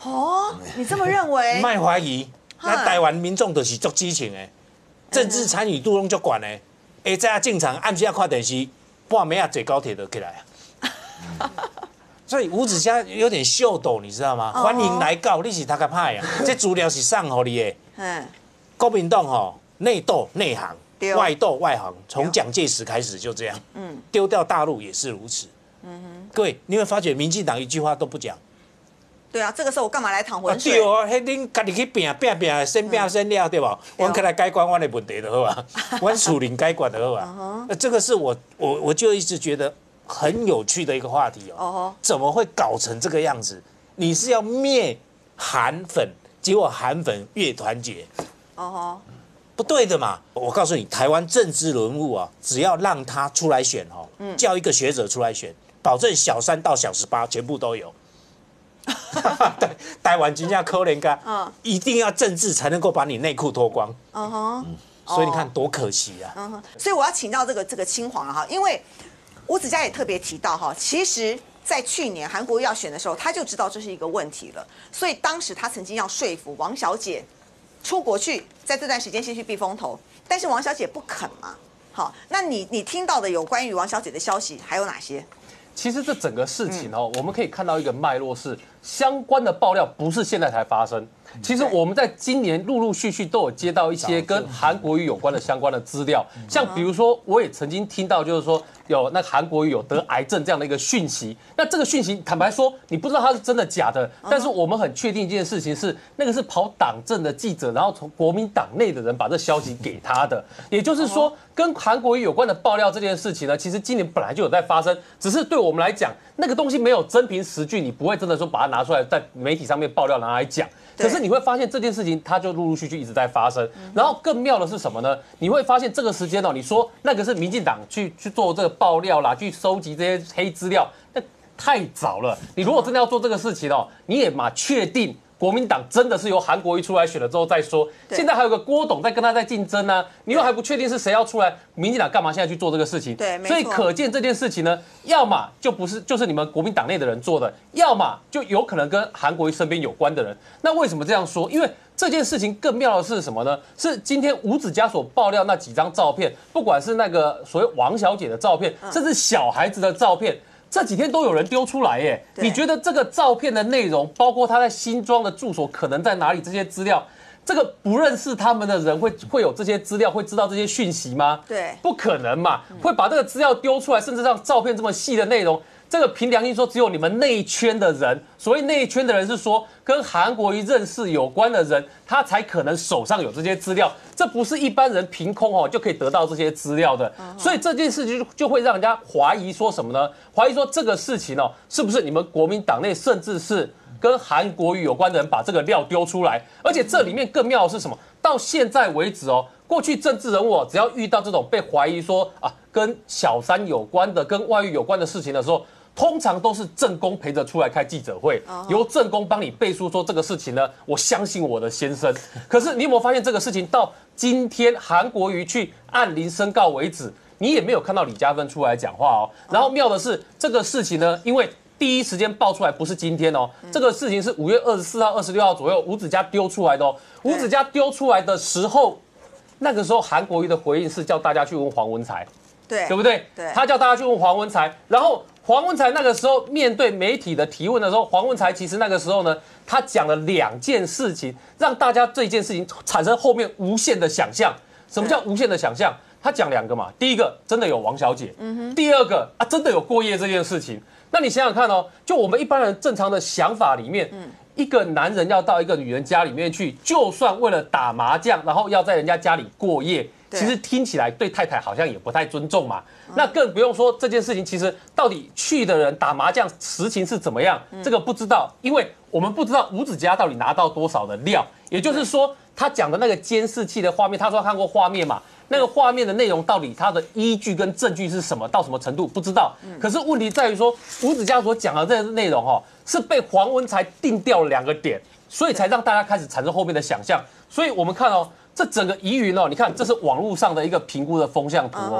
哦，你这么认为？ 卖怀疑，那台湾民众就是足激情的，政治参与度拢足悬的。下早进场，暗时啊看电视，半暝啊坐高铁就起来啊。所以吴子嘉有点秀逗，你知道吗？欢迎来告，你是他个派啊？这资料是送给你的。嗯，国民党吼内斗内行，外斗外行，从蒋介石开始就这样。嗯，丢掉大陆也是如此。嗯哼，各位，你会发觉民进党一句话都不讲。 对啊，这个时候我干嘛来淌浑水？ 对哦，迄恁家己去拼拼拼，先拼先了，对吧？我们来解决我的问题就好啊，我属灵解决就好啊。这个是我我我就一直觉得很有趣的一个话题哦。怎么会搞成这个样子？你是要灭韩粉，结果韩粉越团结。哦，不对的嘛！我告诉你，台湾政治人物啊，只要让他出来选哦，叫一个学者出来选，保证小三到小十八全部都有。台台湾真正可怜噶，嗯，一定要政治才能够把你内裤脱光，嗯哼，所以你看多可惜啊，嗯哼， 所以我要请教这个这个青黄哈，因为吴子嘉也特别提到哈，其实，在去年韩国瑜要选的时候，他就知道这是一个问题了，所以当时他曾经要说服王小姐出国去，在这段时间先去避风头，但是王小姐不肯嘛，好，那你你听到的有关于王小姐的消息还有哪些？ 其实这整个事情哦，我们可以看到一个脉络是，相关的爆料不是现在才发生。其实我们在今年陆陆续续都有接到一些跟韩国瑜有关的相关的资料，像比如说，我也曾经听到就是说有那韩国瑜有得癌症这样的一个讯息。那这个讯息坦白说，你不知道它是真的假的，但是我们很确定一件事情是，那个是跑党政的记者，然后从国民党内的人把这消息给他的。也就是说，跟韩国瑜有关的爆料这件事情呢，其实今年本来就有在发生，只是对我们来讲，那个东西没有真凭实据，你不会真的说把它拿出来在媒体上面爆料拿来讲。可是你会发现这件事情，它就陆陆续续一直在发生。然后更妙的是什么呢？你会发现这个时间哦，你说那个是民进党去去做这个爆料啦，去收集这些黑资料，那太早了。你如果真的要做这个事情哦，你也嘛确定国民党真的是由韩国瑜出来选了之后再说。现在还有个郭董在跟他在竞争呢、啊，你又还不确定是谁要出来，民进党干嘛现在去做这个事情？对，所以可见这件事情呢，要么就不是就是你们国民党内的人做的，要么就有可能跟韩国瑜身边有关的人。那为什么这样说？因为这件事情更妙的是什么呢？是今天吴子嘉所爆料那几张照片，不管是那个所谓王小姐的照片，甚至小孩子的照片。这几天都有人丢出来耶，你觉得这个照片的内容，包括他在新庄的住所可能在哪里，这些资料，这个不认识他们的人会会有这些资料，会知道这些讯息吗？对，不可能嘛，会把这个资料丢出来，甚至让照片这么细的内容，这个凭良心说，只有你们内圈的人，所谓内圈的人是说跟韩国瑜认识有关的人，他才可能手上有这些资料，这不是一般人凭空哦就可以得到这些资料的，所以这件事情就会让人家怀疑说什么呢？怀疑说这个事情哦，是不是你们国民党内甚至是跟韩国瑜有关的人把这个料丢出来？而且这里面更妙的是什么？到现在为止哦，过去政治人物、哦、只要遇到这种被怀疑说啊跟小三有关的、跟外遇有关的事情的时候，通常都是正宫陪着出来开记者会，由正宫帮你背书说这个事情呢，我相信我的先生。可是你有没有发现这个事情到今天韩国瑜去按铃申告为止，你也没有看到李嘉芬出来讲话哦。然后妙的是这个事情呢，因为第一时间爆出来不是今天哦，这个事情是五月二十四号、二十六号左右吴子嘉丢出来的哦。吴子嘉丢出来的时候，那个时候韩国瑜的回应是叫大家去问黄文才，对，对不对？对，他叫大家去问黄文才，然后。黄文才那个时候面对媒体的提问的时候，黄文才其实那个时候呢，他讲了两件事情，让大家这件事情产生后面无限的想象。什么叫无限的想象？他讲两个嘛，第一个真的有王小姐，嗯哼，第二个啊真的有过夜这件事情。那你想想看哦，就我们一般人正常的想法里面，嗯，一个男人要到一个女人家里面去，就算为了打麻将，然后要在人家家里过夜。其实听起来对太太好像也不太尊重嘛，那更不用说这件事情，其实到底去的人打麻将实情是怎么样，这个不知道，因为我们不知道吴子嘉到底拿到多少的料，也就是说他讲的那个监视器的画面，他说他看过画面嘛，那个画面的内容到底他的依据跟证据是什么，到什么程度不知道，可是问题在于说吴子嘉所讲的这个内容哦，是被黄文才定掉了两个点，所以才让大家开始产生后面的想象，所以我们看哦。这整个疑云哦，你看这是网络上的一个评估的风向图哦。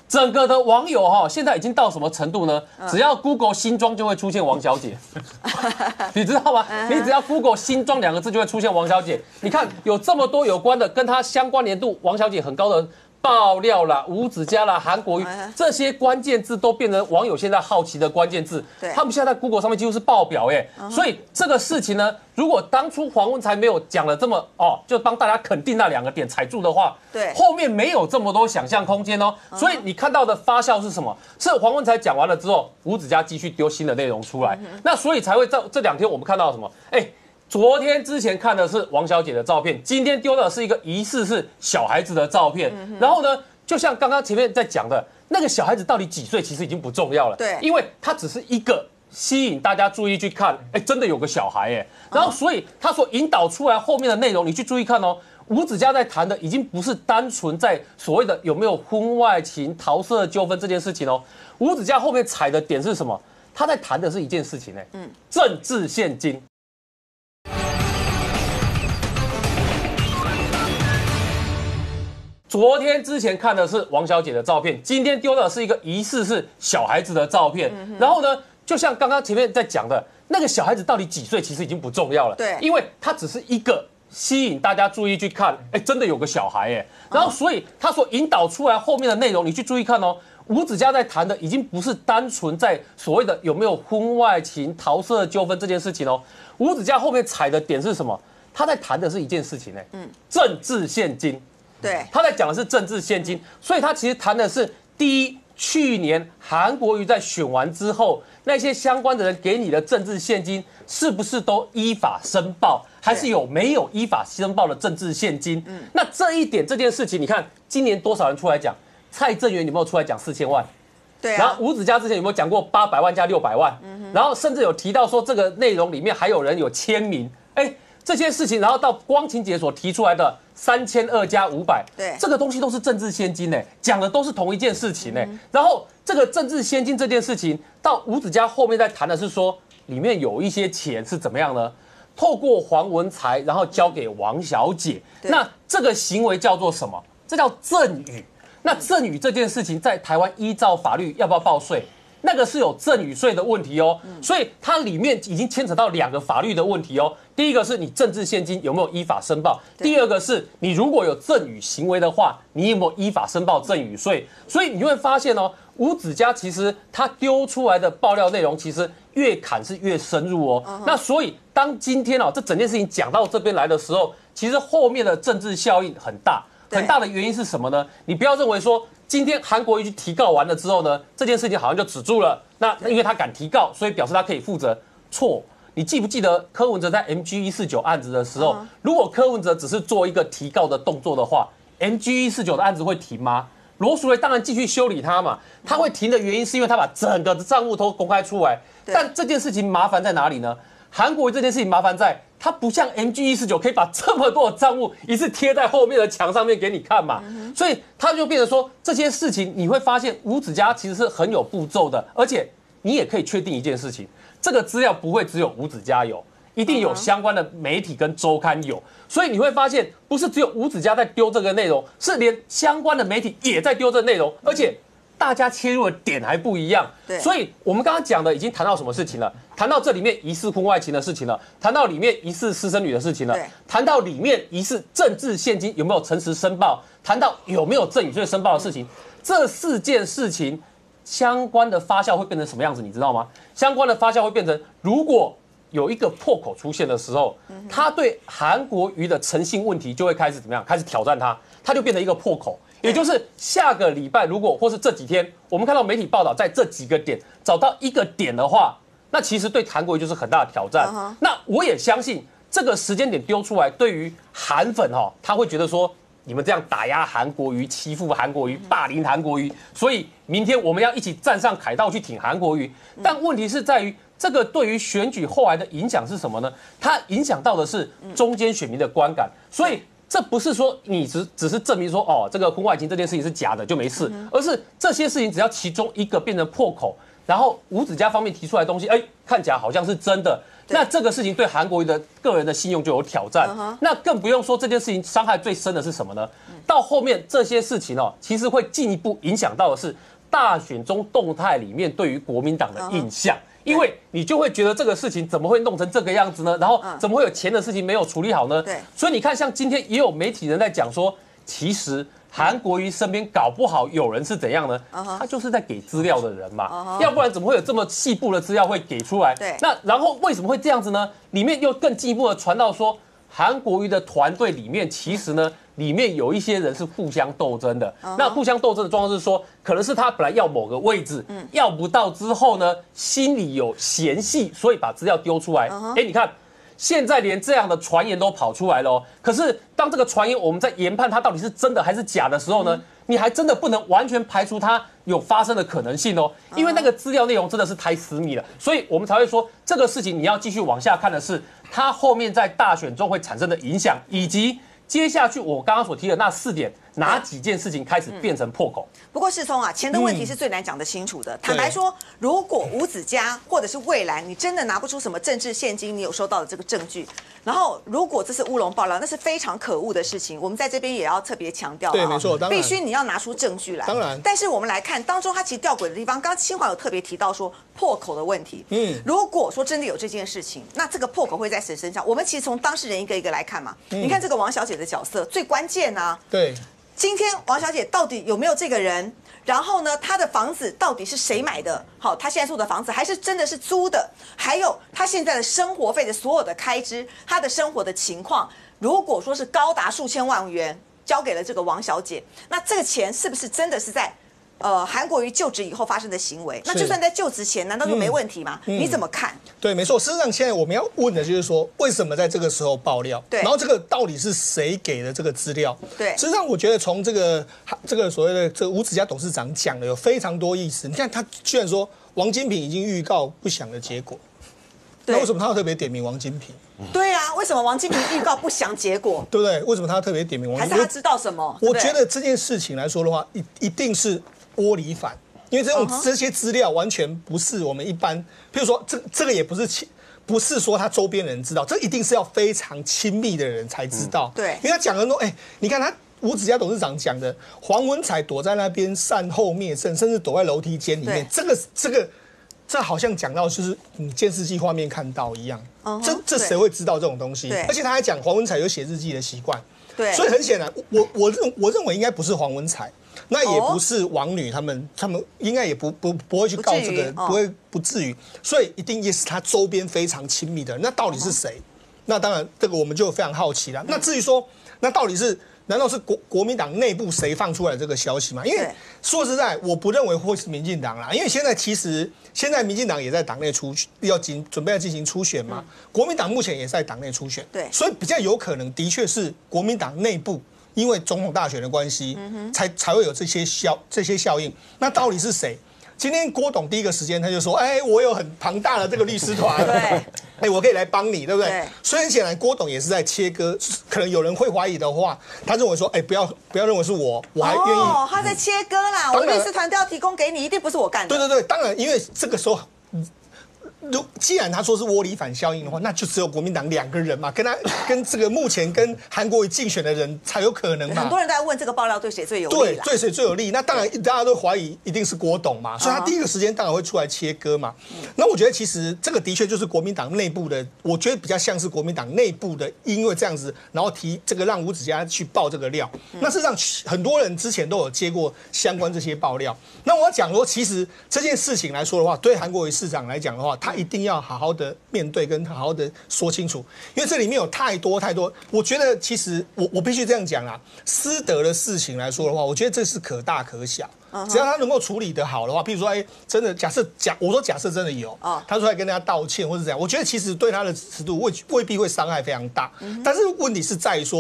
整个的网友哈，现在已经到什么程度呢？只要 Google 新庄就会出现王小姐，你知道吗？你只要 Google 新庄两个字就会出现王小姐。你看有这么多有关的跟她相关联度王小姐很高的爆料啦、吴子嘉啦、韩国瑜这些关键字都变成网友现在好奇的关键字。他们现在在 Google 上面几乎是爆表耶。所以这个事情呢，如果当初黄文才没有讲了这么哦，就帮大家肯定那两个点踩住的话，对，后面没有这么多想象空间哦。所以你看到的发酵是什么？是黄文才讲完了之后，吴子嘉继续丢新的内容出来，那所以才会在这两天我们看到什么？哎。昨天之前看的是王小姐的照片，今天丢的是一个疑似是小孩子的照片。然后呢，就像刚刚前面在讲的，那个小孩子到底几岁，其实已经不重要了。对，因为他只是一个吸引大家注意去看，哎，真的有个小孩哎。然后所以他所引导出来后面的内容，你去注意看哦。吴子嘉在谈的已经不是单纯在所谓的有没有婚外情、桃色纠纷这件事情哦。吴子嘉后面踩的点是什么？他在谈的是一件事情哎，嗯，政治现金。昨天之前看的是王小姐的照片，今天丢的是一个疑似是小孩子的照片。然后呢，就像刚刚前面在讲的，那个小孩子到底几岁，其实已经不重要了。对，因为他只是一个吸引大家注意去看，哎，真的有个小孩哎。然后所以他所引导出来后面的内容，你去注意看哦。吴子嘉在谈的已经不是单纯在所谓的有没有婚外情、桃色纠纷这件事情哦。吴子嘉后面踩的点是什么？他在谈的是一件事情哎，嗯，政治现金。对，他在讲的是政治现金，所以他其实谈的是第一，去年韩国瑜在选完之后，那些相关的人给你的政治现金是不是都依法申报，还是有没有依法申报的政治现金？嗯，那这一点这件事情，你看今年多少人出来讲？蔡正元有没有出来讲四千万？对、啊，然后吴子嘉之前有没有讲过八百万加六百万？嗯，然后甚至有提到说这个内容里面还有人有签名，哎。这些事情，然后到光晴姐所提出来的三千二加五百，对，这个东西都是政治现金呢，讲的都是同一件事情呢。嗯、然后这个政治现金这件事情，到吴子嘉后面在谈的是说，里面有一些钱是怎么样呢？透过黄文才，然后交给王小姐，那这个行为叫做什么？这叫赠与。那赠与这件事情，在台湾依照法律要不要报税？那个是有赠与税的问题哦，所以它里面已经牵扯到两个法律的问题哦。第一个是你政治现金有没有依法申报，第二个是你如果有赠与行为的话，你有没有依法申报赠与税？所以你会发现哦，吴子嘉其实他丢出来的爆料内容，其实越砍是越深入哦。Uh-huh. 那所以当今天哦这整件事情讲到这边来的时候，其实后面的政治效应很大，很大的原因是什么呢？你不要认为说。今天韩国瑜去提告完了之后呢，这件事情好像就止住了。那因为他敢提告，所以表示他可以负责。错，你记不记得柯文哲在 M G 一四九案子的时候，如果柯文哲只是做一个提告的动作的话 ，M G 一四九的案子会停吗？罗淑蕾当然继续修理他嘛。他会停的原因是因为他把整个的账务都公开出来。但这件事情麻烦在哪里呢？韩国瑜这件事情麻烦在，他不像 M G 一四九可以把这么多的账务一次贴在后面的墙上面给你看嘛，嗯、所以他就变成说这些事情你会发现吴子嘉其实是很有步骤的，而且你也可以确定一件事情，这个资料不会只有吴子嘉有，一定有相关的媒体跟周刊有，所以你会发现不是只有吴子嘉在丢这个内容，是连相关的媒体也在丢这个内容，而且。大家切入的点还不一样，所以我们刚刚讲的已经谈到什么事情了？谈到这里面疑似婚外情的事情了，谈到里面疑似私生女的事情了，谈到里面疑似政治现金有没有诚实申报，谈到有没有赠与税申报的事情，这四件事情相关的发酵会变成什么样子？你知道吗？相关的发酵会变成，如果有一个破口出现的时候，他对韩国瑜的诚信问题就会开始怎么样？开始挑战他，他就变成一个破口。也就是下个礼拜，如果或是这几天，我们看到媒体报道，在这几个点找到一个点的话，那其实对韩国瑜就是很大的挑战。Uh-huh. 那我也相信这个时间点丢出来，对于韩粉哈、哦，他会觉得说，你们这样打压韩国瑜、欺负韩国瑜、霸凌韩国瑜，所以明天我们要一起站上凯道去挺韩国瑜。但问题是在于，这个对于选举后来的影响是什么呢？它影响到的是中间选民的观感，所以。这不是说你只只是证明说哦，这个婚外情这件事情是假的就没事，而是这些事情只要其中一个变成破口， 然后吴子嘉方面提出来的东西，哎，看起来好像是真的。那这个事情对韩国瑜的个人的信用就有挑战。Uh-huh. 那更不用说这件事情伤害最深的是什么呢？嗯、到后面这些事情哦，其实会进一步影响到的是大选中动态里面对于国民党的印象。Uh-huh.因为你就会觉得这个事情怎么会弄成这个样子呢？然后怎么会有钱的事情没有处理好呢？对，所以你看，像今天也有媒体人在讲说，其实韩国瑜身边搞不好有人是怎样呢？他就是在给资料的人嘛，要不然怎么会有这么细部的资料会给出来？对，那然后为什么会这样子呢？里面又更进一步的传到说，韩国瑜的团队里面其实呢。里面有一些人是互相斗争的， uh-huh. 那互相斗争的状况是说，可能是他本来要某个位置，嗯、要不到之后呢，心里有嫌隙，所以把资料丢出来。哎、uh-huh. 欸，你看，现在连这样的传言都跑出来了哦。可是当这个传言我们在研判它到底是真的还是假的时候呢，嗯、你还真的不能完全排除它有发生的可能性哦，因为那个资料内容真的是太私密了，所以我们才会说这个事情你要继续往下看的是它后面在大选中会产生的影响，以及。接下去我刚刚所提的那四点，哪几件事情开始变成破口？ 嗯、不过世聪啊，钱的问题是最难讲得清楚的。嗯、坦白说，如果吴子嘉或者是未来，你真的拿不出什么政治现金，你有收到的这个证据，然后如果这是乌龙爆料，那是非常可恶的事情。我们在这边也要特别强调， 对，没错，当然必须你要拿出证据来。 当然， 但是我们来看当中，他其实吊诡的地方，刚刚清华有特别提到说破口的问题。嗯，如果说真的有这件事情，那这个破口会在谁身上？我们其实从当事人一个一个来看嘛。嗯、你看这个王小姐的角色最关键啊。 对。 今天王小姐到底有没有这个人？然后呢，她的房子到底是谁买的？好，她现在住的房子还是真的是租的？还有她现在的生活费的所有的开支，她的生活的情况，如果说是高达数千万元交给了这个王小姐，那这个钱是不是真的是在呃韩国瑜就职以后发生的行为？那就算在就职前，难道就没问题吗？嗯嗯、你怎么看？ 对，没错。事实上，现在我们要问的就是说，为什么在这个时候爆料？对。然后这个到底是谁给的这个资料？对。事实上，我觉得从这个这个所谓的这个吴子嘉董事长讲的有非常多意思。你看，他居然说王金平已经预告不详的结果，那为什么他要特别点名王金平？ 对啊，为什么王金平预告不详结果？ 对不对？为什么他要特别点名王金平？ 还是他知道什么？ 我觉得这件事情来说的话，一一定是窝里反。因为这种这些资料完全不是我们一般，譬如说这这个也不是不是说他周边人知道，这一定是要非常亲密的人才知道。嗯、对，因为他讲很多，哎，你看他吴子嘉董事长讲的，黄文采躲在那边善后灭证，甚至躲在楼梯间里面，这个这个这好像讲到就是你监视器画面看到一样。Uh-huh, 这这谁会知道这种东西？而且他还讲黄文采有写日记的习惯。对，所以很显然，我我认我认为应该不是黄文采。那也不是王女他们，他们应该也不不不会去告这个，不会不至于，所以一定也是他周边非常亲密的人。那到底是谁？那当然这个我们就非常好奇了。那至于说，那到底是难道是国国民党内部谁放出来的这个消息吗？因为说实在，我不认为会是民进党啦，因为现在其实现在民进党也在党内初要进准备要进行初选嘛，国民党目前也在党内初选，对，所以比较有可能的确是国民党内部。因为总统大选的关系，嗯、才才会有这些效这些效应。那到底是谁？今天郭董第一个时间他就说：“哎，我有很庞大的这个律师团，对，哎，我可以来帮你，对不对？”对。所以很显然，郭董也是在切割。可能有人会怀疑的话，他认为说：“哎，不要不要认为是我，我还愿意。” 哦，他在切割啦。我律师团都要提供给你，一定不是我干的。 对对对，当然，因为这个时候。如既然他说是窝里反效应的话，那就只有国民党两个人嘛，跟他跟这个目前跟韩国瑜竞选的人才有可能嘛。 很多人都在问这个爆料对谁最有利？ 对，对谁最有利？那当然大家都怀疑一定是郭董嘛，所以他第一个时间当然会出来切割嘛。那我觉得其实这个的确就是国民党内部的，我觉得比较像是国民党内部的，因为这样子，然后提这个让吴子嘉去爆这个料。那事实上很多人之前都有接过相关这些爆料。那我要讲说，其实这件事情来说的话，对韩国瑜市长来讲的话，他一定要好好的面对跟好好的说清楚，因为这里面有太多太多，我觉得其实我我必须这样讲啦，私德的事情来说的话，我觉得这是可大可小。只要他能够处理得好的话，譬如说，哎，真的假设假，我说假设真的有，他出来跟大家道歉或是怎样，我觉得其实对他的尺度未未必会伤害非常大。但是问题是在于说，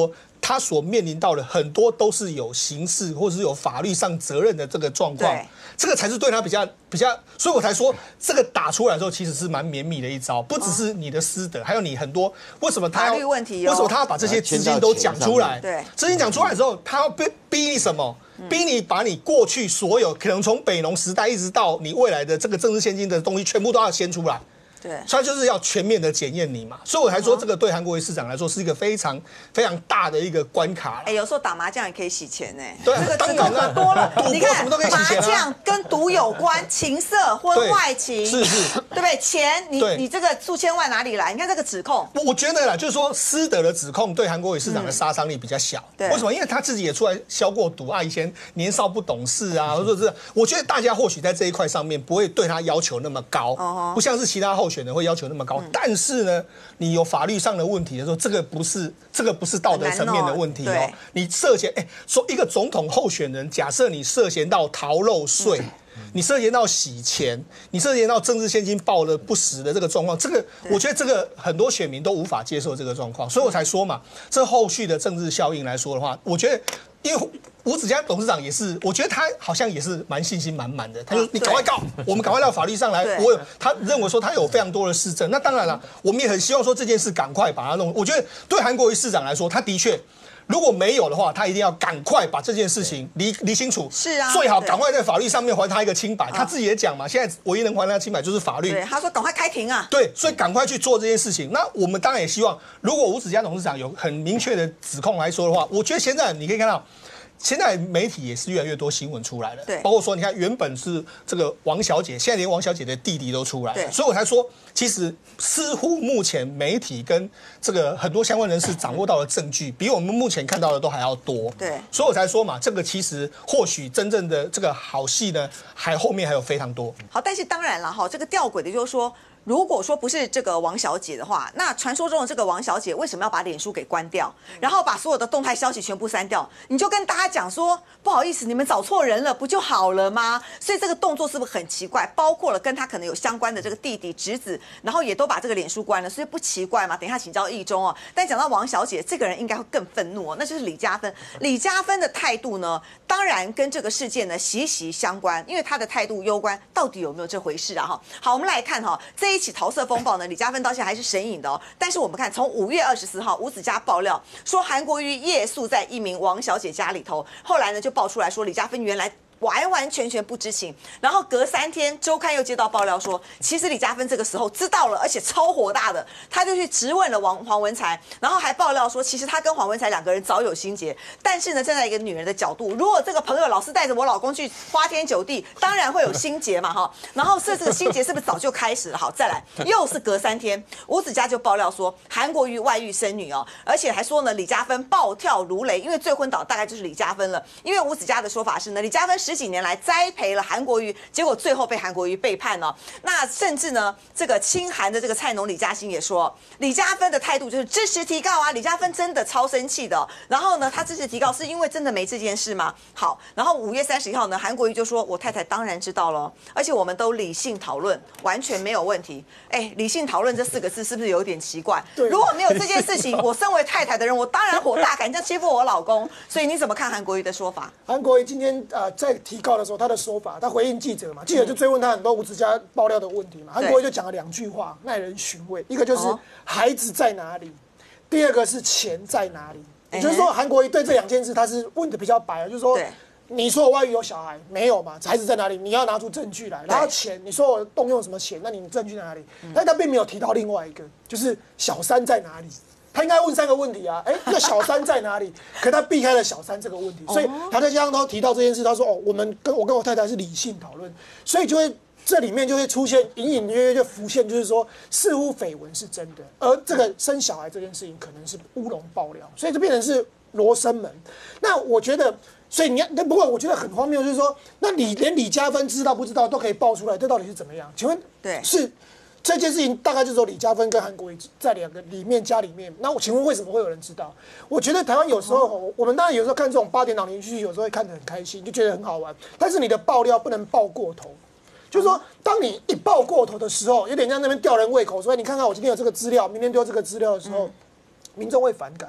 他所面临到的很多都是有刑事或者是有法律上责任的这个状况，这个才是对他比较比较，所以我才说这个打出来的时候其实是蛮绵密的一招，不只是你的私德，还有你很多为什么他要法律问题、哦， 为什么他要把这些资金都讲出来？ 对， 资金讲出来之后，他要逼逼你什么？逼你把你过去所有可能从北农时代一直到你未来的这个政治现金的东西，全部都要掀出来。 对， 所以他就是要全面的检验你嘛，所以我才说这个对韩国瑜市长来说是一个非常非常大的一个关卡。 哎，有时候打麻将也可以洗钱呢。 对， 这个指控可多了。 你看，什么都可以洗钱啊。 麻将跟赌有关，情色、婚外情， 是是， 对不对？钱，你你这个数千万哪里来？你看这个指控， 我觉得啦，就是说私德的指控对韩国瑜市长的杀伤力比较小。 对， 为什么？因为他自己也出来消过毒啊，以前年少不懂事啊，或者是我觉得大家或许在这一块上面不会对他要求那么高，不像是其他候选人会要求那么高。但是呢，你有法律上的问题的时候，这个不是这个不是道德层面的问题哦。你涉嫌哎，说一个总统候选人，假设你涉嫌到逃漏税。你涉嫌到洗钱，你涉嫌到政治现金报了不实的这个状况，这个我觉得这个很多选民都无法接受这个状况，所以我才说嘛，这后续的政治效应来说的话，我觉得因为吴子嘉董事长也是，我觉得他好像也是蛮信心满满的，他就你赶快告，我们赶快到法律上来。我有他认为说他有非常多的事证，那当然了，我们也很希望说这件事赶快把它弄。我觉得对韩国瑜市长来说，他的确。如果没有的话，他一定要赶快把这件事情理理清楚。 是啊， 最好赶快在法律上面还他一个清白。他自己也讲嘛，现在唯一能还他清白就是法律。 对，他说赶快开庭啊。 对，所以赶快去做这件事情。那我们当然也希望，如果吴子嘉董事长有很明确的指控来说的话，我觉得现在你可以看到。现在媒体也是越来越多新闻出来了， 对， 包括说你看原本是这个王小姐，现在连王小姐的弟弟都出来了，所以我才说，其实似乎目前媒体跟这个很多相关人士掌握到的证据，比我们目前看到的都还要多， 对， 所以我才说嘛，这个其实或许真正的这个好戏呢，还后面还有非常多。 好，但是当然了哈，这个吊诡的就是说。如果说不是这个王小姐的话，那传说中的这个王小姐为什么要把脸书给关掉，然后把所有的动态消息全部删掉？你就跟大家讲说，不好意思，你们找错人了，不就好了吗？所以这个动作是不是很奇怪？包括了跟他可能有相关的这个弟弟、侄子，然后也都把这个脸书关了，所以不奇怪嘛。等一下请教易中哦。但讲到王小姐这个人，应该会更愤怒哦，那就是李嘉芬。李嘉芬的态度呢，当然跟这个事件呢息息相关，因为她的态度攸关到底有没有这回事啊？哈，好，我们来看哈这一。一起桃色风暴呢，李嘉芬到现在还是神隐的哦。但是我们看，从五月二十四号，吴子嘉爆料说韩国瑜夜宿在一名王小姐家里头，后来呢就爆出来说李嘉芬原来。完完全全不知情，然后隔三天，周刊又接到爆料说，其实李嘉芬这个时候知道了，而且超火大的，他就去质问了王黄文才，然后还爆料说，其实他跟黄文才两个人早有心结，但是呢，站在一个女人的角度，如果这个朋友老是带着我老公去花天酒地，当然会有心结嘛，哈，然后是这个心结是不是早就开始了？好，再来，又是隔三天，吴子嘉就爆料说，韩国瑜外遇生女哦，而且还说呢，李嘉芬暴跳如雷，因为最昏倒大概就是李嘉芬了，因为吴子嘉的说法是呢，李嘉芬。十几年来栽培了韩国瑜，结果最后被韩国瑜背叛了。那甚至呢，这个亲韩的这个菜农李嘉欣也说，李嘉芬的态度就是支持提告啊。李嘉芬真的超生气的、哦。然后呢，他支持提告是因为真的没这件事吗？好，然后五月三十一号呢，韩国瑜就说，我太太当然知道了，而且我们都理性讨论，完全没有问题。哎，理性讨论这四个字是不是有点奇怪？如果没有这件事情，我身为太太的人，我当然火大，敢这样欺负我老公。所以你怎么看韩国瑜的说法？ 韩国瑜今天呃在提告的时候，他的说法，他回应记者嘛，记者就追问他很多吴子嘉爆料的问题嘛，韩国瑜就讲了两句话，耐人寻味。一个就是孩子在哪里，第二个是钱在哪里。也就是说，韩国瑜对这两件事他是问的比较白，就是说，你说我外遇有小孩没有嘛？孩子在哪里？你要拿出证据来。然后钱，你说我动用什么钱？那你证据在哪里？但他并没有提到另外一个，就是小三在哪里。他应该问三个问题啊，哎，那小三在哪里？可他避开了小三这个问题，所以他在江涛提到这件事，他说哦，我们跟我跟我太太是理性讨论，所以就会这里面就会出现隐隐约约就浮现，就是说似乎绯闻是真的，而这个生小孩这件事情可能是乌龙爆料，所以这变成是罗生门。那我觉得，所以你要，不过我觉得很荒谬，就是说，那你连李嘉芬知道不知道都可以爆出来，这到底是怎么样？请问，对，是？这件事情大概就是说李嘉芬跟韩国瑜在两个里面家里面，那我请问为什么会有人知道？我觉得台湾有时候，我们当然有时候看这种八点档连续剧，有时候会看得很开心，就觉得很好玩。但是你的爆料不能爆过头，就是说，当你一爆过头的时候，有点像那边吊人胃口，所以你看看我今天有这个资料，明天丢这个资料的时候，民众会反感。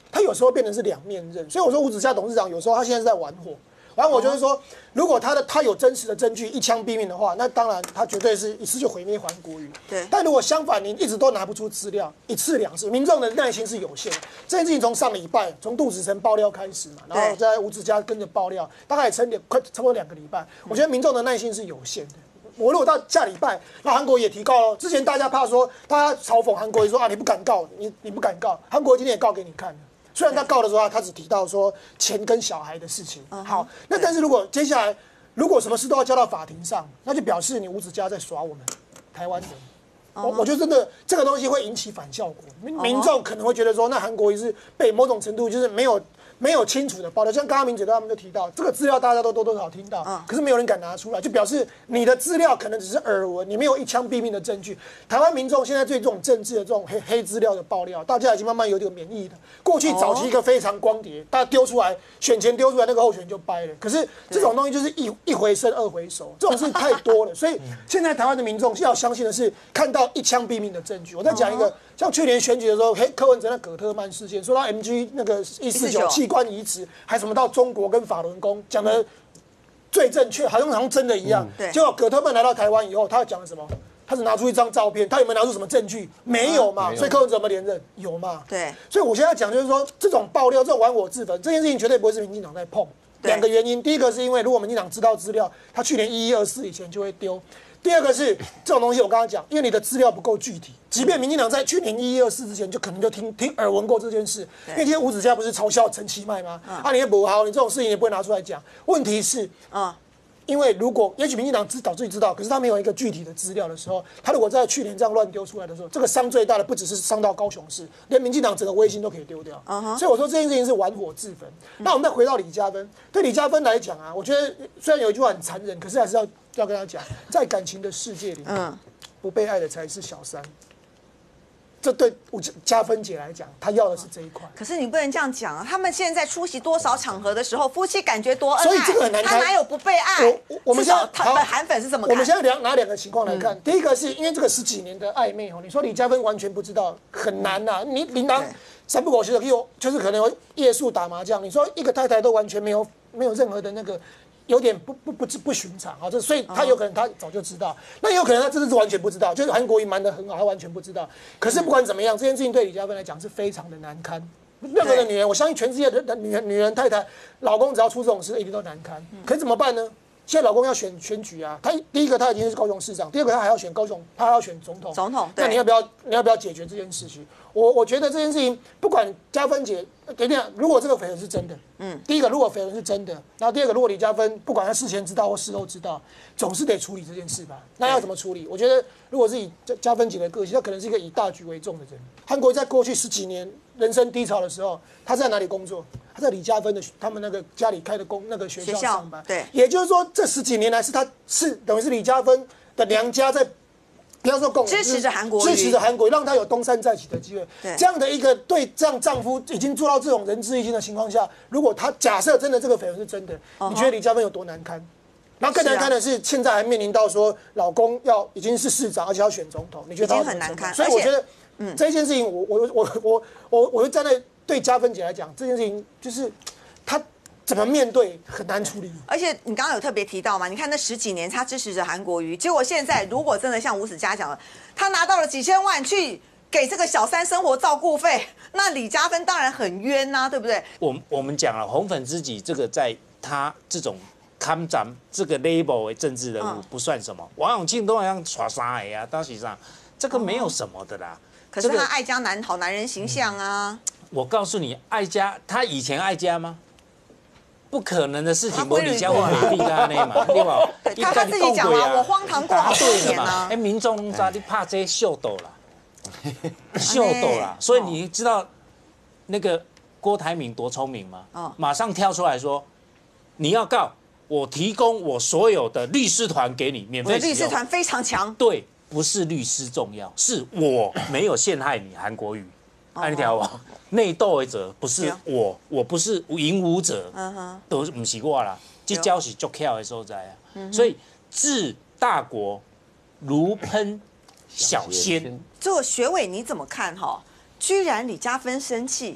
他有时候变成是两面刃。所以我说吴子嘉董事长有时候他现在是在玩火。玩火就是说，如果他的他有真实的证据一枪毙命的话，那当然他绝对是一次就毁灭韩国瑜。 对。 但如果相反，你一直都拿不出资料，一次两次，民众的耐心是有限的。这件事情从上礼拜从杜子成爆料开始嘛，然后在吴子嘉跟着爆料，大概也撑两快差不多两个礼拜。我觉得民众的耐心是有限的。我如果到下礼拜，那韩国也提告了。之前大家怕说，大家嘲讽韩国瑜说啊，你不敢告，你你不敢告，韩国今天也告给你看了。虽然他告的时候，他只提到说钱跟小孩的事情。好，那但是如果接下来如果什么事都要交到法庭上，那就表示你吴子嘉在耍我们台湾人。我我觉得真的这个东西会引起反效果，民民众可能会觉得说，那韩国瑜是被某种程度就是没有。没有清楚的报道，像刚刚明姐他们就提到，这个资料大家都多多少少听到，嗯、可是没有人敢拿出来，就表示你的资料可能只是耳闻，你没有一枪毙命的证据。台湾民众现在对这种政治的这种黑黑资料的爆料，大家已经慢慢有点免疫了。过去早期一个非常光碟，大家丢出来，选前丢出来，那个候选人就掰了。可是这种东西就是一一回生二回熟，这种事太多了，所以现在台湾的民众要相信的是看到一枪毙命的证据。我再讲一个，像去年选举的时候，嘿，柯文哲那葛特曼事件，说到 M G 那个一四九器官移植，还什么到中国跟法轮功讲的最正确，好像好像真的一样。 对。 结果葛特曼来到台湾以后，他讲了什么？他只拿出一张照片，他有没有拿出什么证据？没有嘛。所以柯文哲有没有连任？有嘛。 对。 所以我现在讲就是说，这种爆料、这种玩火自焚，这件事情绝对不会是民进党在碰。两个原因，第一个是因为如果民进党知道资料，他去年一一二四以前就会丢。第二个是这种东西，我刚刚讲，因为你的资料不够具体，即便民进党在去年一一二四之前就可能就听听耳闻过这件事，因为今天吴子嘉不是嘲笑陈其迈吗？嗯、啊，你也不好，你这种事情也不会拿出来讲。问题是，啊、嗯，因为如果也许民进党知道自己知道，可是他没有一个具体的资料的时候，他如果在去年这样乱丢出来的时候，这个伤最大的不只是伤到高雄市，连民进党整个威信都可以丢掉。Uh-huh. 所以我说这件事情是玩火自焚。嗯、那我们再回到李嘉芬，对李嘉芬来讲啊，我觉得虽然有一句话很残忍，可是还是要。要跟他讲，在感情的世界里，嗯，不被爱的才是小三。这对嘉芬姐来讲，她要的是这一块。 可是你不能这样讲啊！他们现在出席多少场合的时候，夫妻感觉多恩爱， 所以这个很难看。 他哪有不被爱？ 我我们现在他的韩粉是怎么看？ 我们现在两拿两个情况来看。嗯、第一个是因为这个十几年的暧昧哦，你说李嘉芬完全不知道，很难呐、啊。你铃铛三不狗血的有，就是可能有夜宿打麻将。你说一个太太都完全没有没有任何的那个。有点不不不不寻常啊，这所以他有可能他早就知道，那也有可能他真的是完全不知道，就是韩国瑜瞒得很好，他完全不知道。可是不管怎么样，这件事情对李嘉芬来讲是非常的难堪。任何的女人，我相信全世界的女人、女人太太，老公只要出这种事，一定都难堪。可是怎么办呢？现在老公要选选举啊，他第一个他已经是高雄市长，第二个他还要选高雄，他还要选总统。 总统， 那你要不要你要不要解决这件事情？我我觉得这件事情，不管嘉芬姐，等一下，如果这个绯闻是真的，嗯，第一个如果绯闻是真的，然后第二个如果李嘉芬不管他事前知道或事后知道，总是得处理这件事吧？那要怎么处理？我觉得如果是以嘉芬姐的个性，她可能是一个以大局为重的人。韩国在过去十几年人生低潮的时候，他在哪里工作？他在李嘉芬的他们那个家里开的工那个学校上班。 对， 也就是说这十几年来是他是等于是李嘉芬的娘家在。不要说共支持着韩国， 支持着韩国，让他有东山再起的机会。这样的一个对这样丈夫已经做到这种仁至义尽的情况下，如果他假设真的这个绯闻是真的， uh-huh. 你觉得李嘉芬有多难堪？然后更难堪的是，现在还面临到说老公要已经是市长，而且要选总统，你觉得他已经很难堪？ 所以我觉得，嗯，这件事情我，我我我我我我会站在对嘉芬姐来讲，这件事情就是她。怎么面对很难处理， 而且你刚刚有特别提到嘛？你看那十几年他支持着韩国瑜，结果现在如果真的像吴子嘉讲的，他拿到了几千万去给这个小三生活照顾费，那李嘉芬当然很冤呐、啊，对不对？ 我我们讲了红粉知己，这个在他这种看咱这个 label 为政治人物不算什么，嗯、王永庆都好像耍傻哎呀，当时上这个没有什么的啦。哦、 可是他爱家男好男人形象啊。 嗯、我告诉你，爱家他以前爱家吗？不可能的事情，我李嘉文没避他那嘛，对吧？ 他他自己讲啊，我荒唐过好多年啊。 哎，民众拢知道你怕这些秀斗啦，秀斗啦，所以你知道那个郭台铭多聪明吗？哦，马上跳出来说，你要告我，提供我所有的律师团给你，免费使用。 律师团非常强。 对，不是律师重要，是我没有陷害你，韩国瑜。按你听好不好？内斗的者不是我，我不是赢武者，都不是我啦。这招是足巧的所在啊。所以治大国如烹小鲜。 这个学伟你怎么看哈？居然李嘉芬生气，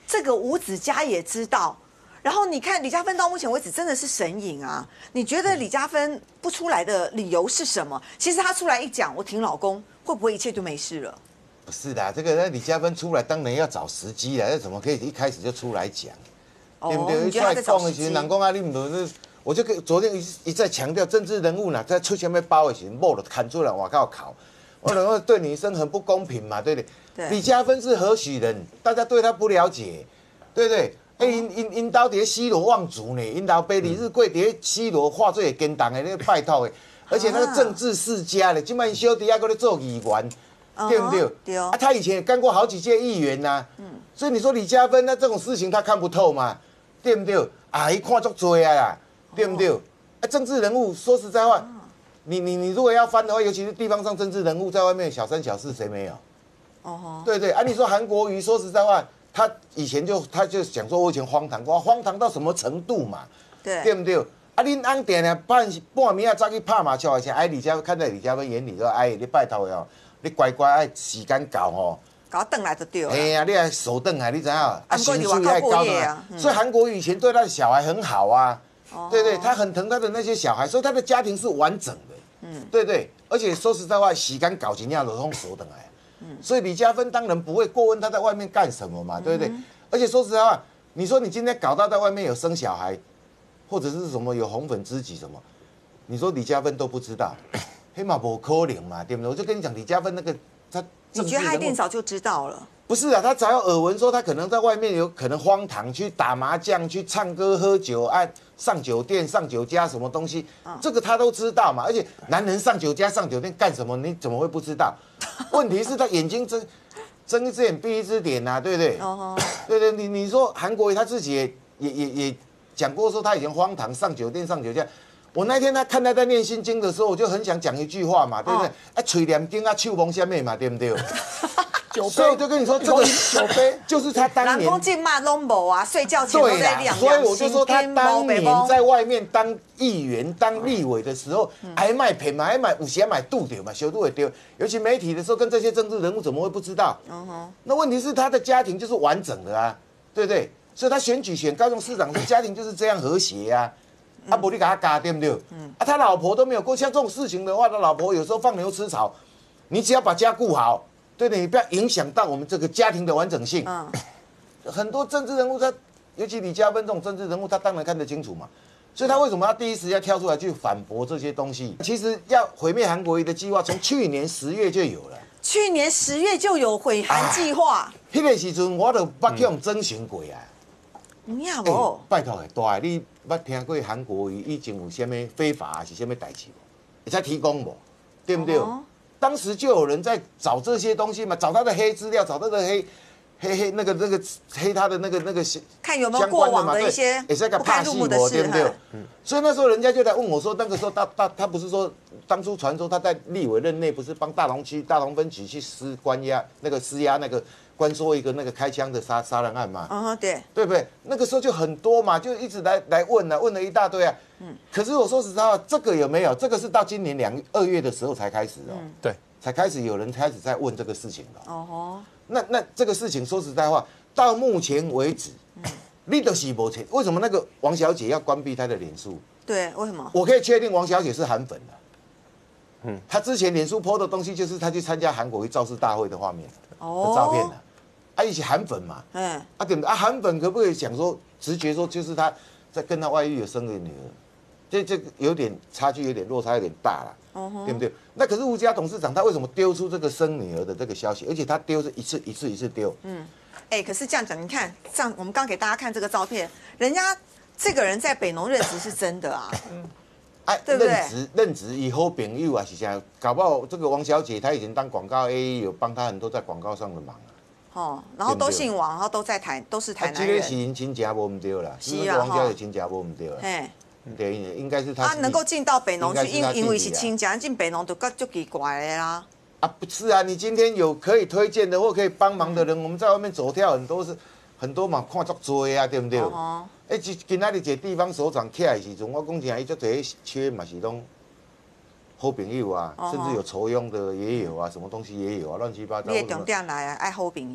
这个吴子嘉也知道。然后你看李嘉芬到目前为止真的是神隐啊！你觉得李嘉芬不出来的理由是什么？其实她出来一讲，我挺老公，会不会一切就没事了？ 不是的，这个那李嘉芬出来当然要找时机了，那怎么可以一开始就出来讲？ 哦、 对不对？ 你觉得他在找时机？ 人讲啊，你唔是，我就跟昨天一一再强调，政治人物呢，在出什么包的时候，某就看出来我靠考，我能够对女生很不公平嘛，对不对？ 对。 李嘉芬是何许人？大家对她不了解，对不对？哎，因因因兜伫西螺望族呢，因老爸李日贵伫西螺化最跟党的那个拜托的，而且那个政治世家的，今麦小弟还搁咧做议员，对不对？ 对哦。 啊，他以前也干过好几届议员呐。嗯。所以你说李嘉芬那这种事情他看不透嘛？对不对？啊，伊看足多啊啦，对不对？啊，政治人物说实在话，你你你如果要翻的话，尤其是地方上政治人物在外面小三小四谁没有？哦。对对啊，你说韩国瑜，说实在话。他以前就他就讲说，我以前荒唐，我荒唐到什么程度嘛？ 对， 对不对？啊，恁翁定定半半暝啊早去拍麻将的时候，哎，李嘉看在李嘉芬眼里说，哎，你拜托哦，你乖乖爱时间到吼， 搞转来就对了。 哎呀，你爱守转来，你知影？啊， 薪水爱高啊。 所以韩国瑜以前对他的小孩很好啊，对对，他很疼他的那些小孩，所以他的家庭是完整的。嗯，对对，而且说实在话，时间搞真正就拢守转来。所以李嘉芬当然不会过问他在外面干什么嘛，对不对？嗯、而且说实在话，你说你今天搞到在外面有生小孩，或者是什么有红粉知己什么，你说李嘉芬都不知道，黑马不可能嘛，对不对？我就跟你讲，李嘉芬那个他， 你觉得他一定早就知道了？ 不是啊，他只要耳闻说他可能在外面有可能荒唐，去打麻将、去唱歌、喝酒、按上酒店、上酒家什么东西，嗯、这个他都知道嘛。而且男人上酒家、上酒店干什么，你怎么会不知道？问题是他眼睛睁睁一只眼闭一只眼呐、啊，对不对？哦、对对，你你说韩国瑜他自己也也也也讲过说他以前荒唐上酒店、上酒家。我那天他看他在念心经的时候，我就很想讲一句话嘛，对不对？啊，嘴念经啊，手摸下面嘛，对不对？所以我就跟你说，这个酒杯就是他当年。 人讲进骂拢无啊，睡觉前都在亮。 所以我就说他当年在外面当议员、当立委的时候，还卖骗嘛，还买有时还买度丢嘛，小度也丢。尤其媒体的时候，跟这些政治人物怎么会不知道？那问题是他的家庭就是完整的啊，对不对？所以他选举选高雄市长，家庭就是这样和谐啊。啊，不你给他嘎对不对？啊，他老婆都没有过，像这种事情的话，他老婆有时候放牛吃草，你只要把家顾好。对的，你不要影响到我们这个家庭的完整性。嗯，很多政治人物他，尤其李嘉芬这种政治人物，他当然看得清楚嘛。所以他为什么要第一时间跳出来去反驳这些东西？其实要毁灭韩国瑜的计划，从去年十月就有了。 去年十月就有毁韩计划。 那个时阵我都捌去用征询过啊。 有影无？ 拜托的，大你捌听过韩国瑜以前有什么非法还是什么代志无？你才提供无？对不对？哦当时就有人在找这些东西嘛，找他的黑资料，找他的黑黑黑那个那个黑他的那个那个看有没有过往的一些不堪入目的事， 对不对？嗯。所以那时候人家就来问我说，那个时候他他他不是说当初传说他在立委任内不是帮大同区大同分局去施关押那个施压那个关说一个那个开枪的杀杀人案嘛？ 嗯，对， 对不对？那个时候就很多嘛，就一直来来问啊，问了一大堆啊。嗯。可是我说实在话，这个有没有？这个是到今年两二月的时候才开始哦。 嗯，对。 才开始有人开始在问这个事情了。哦，那那这个事情说实在话，到目前为止，你都是没钱。为什么那个王小姐要关闭她的脸书？ 对，为什么？ 我可以确定王小姐是韩粉的。嗯，她之前脸书 po 的东西就是她去参加韩国瑜造势大会的画面的照片的。啊，一起韩粉嘛。嗯。啊，对不对？啊，韩粉可不可以讲说直觉说就是她在跟她外遇有生个女儿？这这个有点差距，有点落差，有点大了。对不对？那可是吴家董事长，他为什么丢出这个生女儿的这个消息？而且他丢是一次一次一次丢。 嗯，哎，可是这样讲，你看，这样我们刚给大家看这个照片，人家这个人在北农任职是真的啊。嗯， 哎，对不对？任职任职以后朋友啊，是这样，搞不好这个王小姐她以前当广告 A 有帮她很多在广告上的忙啊。 哦，然后都姓王，然后都在台，都是台南人。 这个是因亲家无唔对啦，是王小姐亲家无唔对啦。嘿。对，应该是他。 他能够进到北农去，因因为是亲家，进北农就够就奇怪的啦。 啊，不是啊，你今天有可以推荐的或可以帮忙的人，我们在外面走跳很多是很多嘛，看足多啊，对不对？哦。哎，今今仔日一个地方首长起来的时阵，我讲真，伊足侪缺嘛是拢好朋友啊，甚至有仇庸的也有啊，什么东西也有啊，乱七八糟。 你的重点来啊，爱好朋友。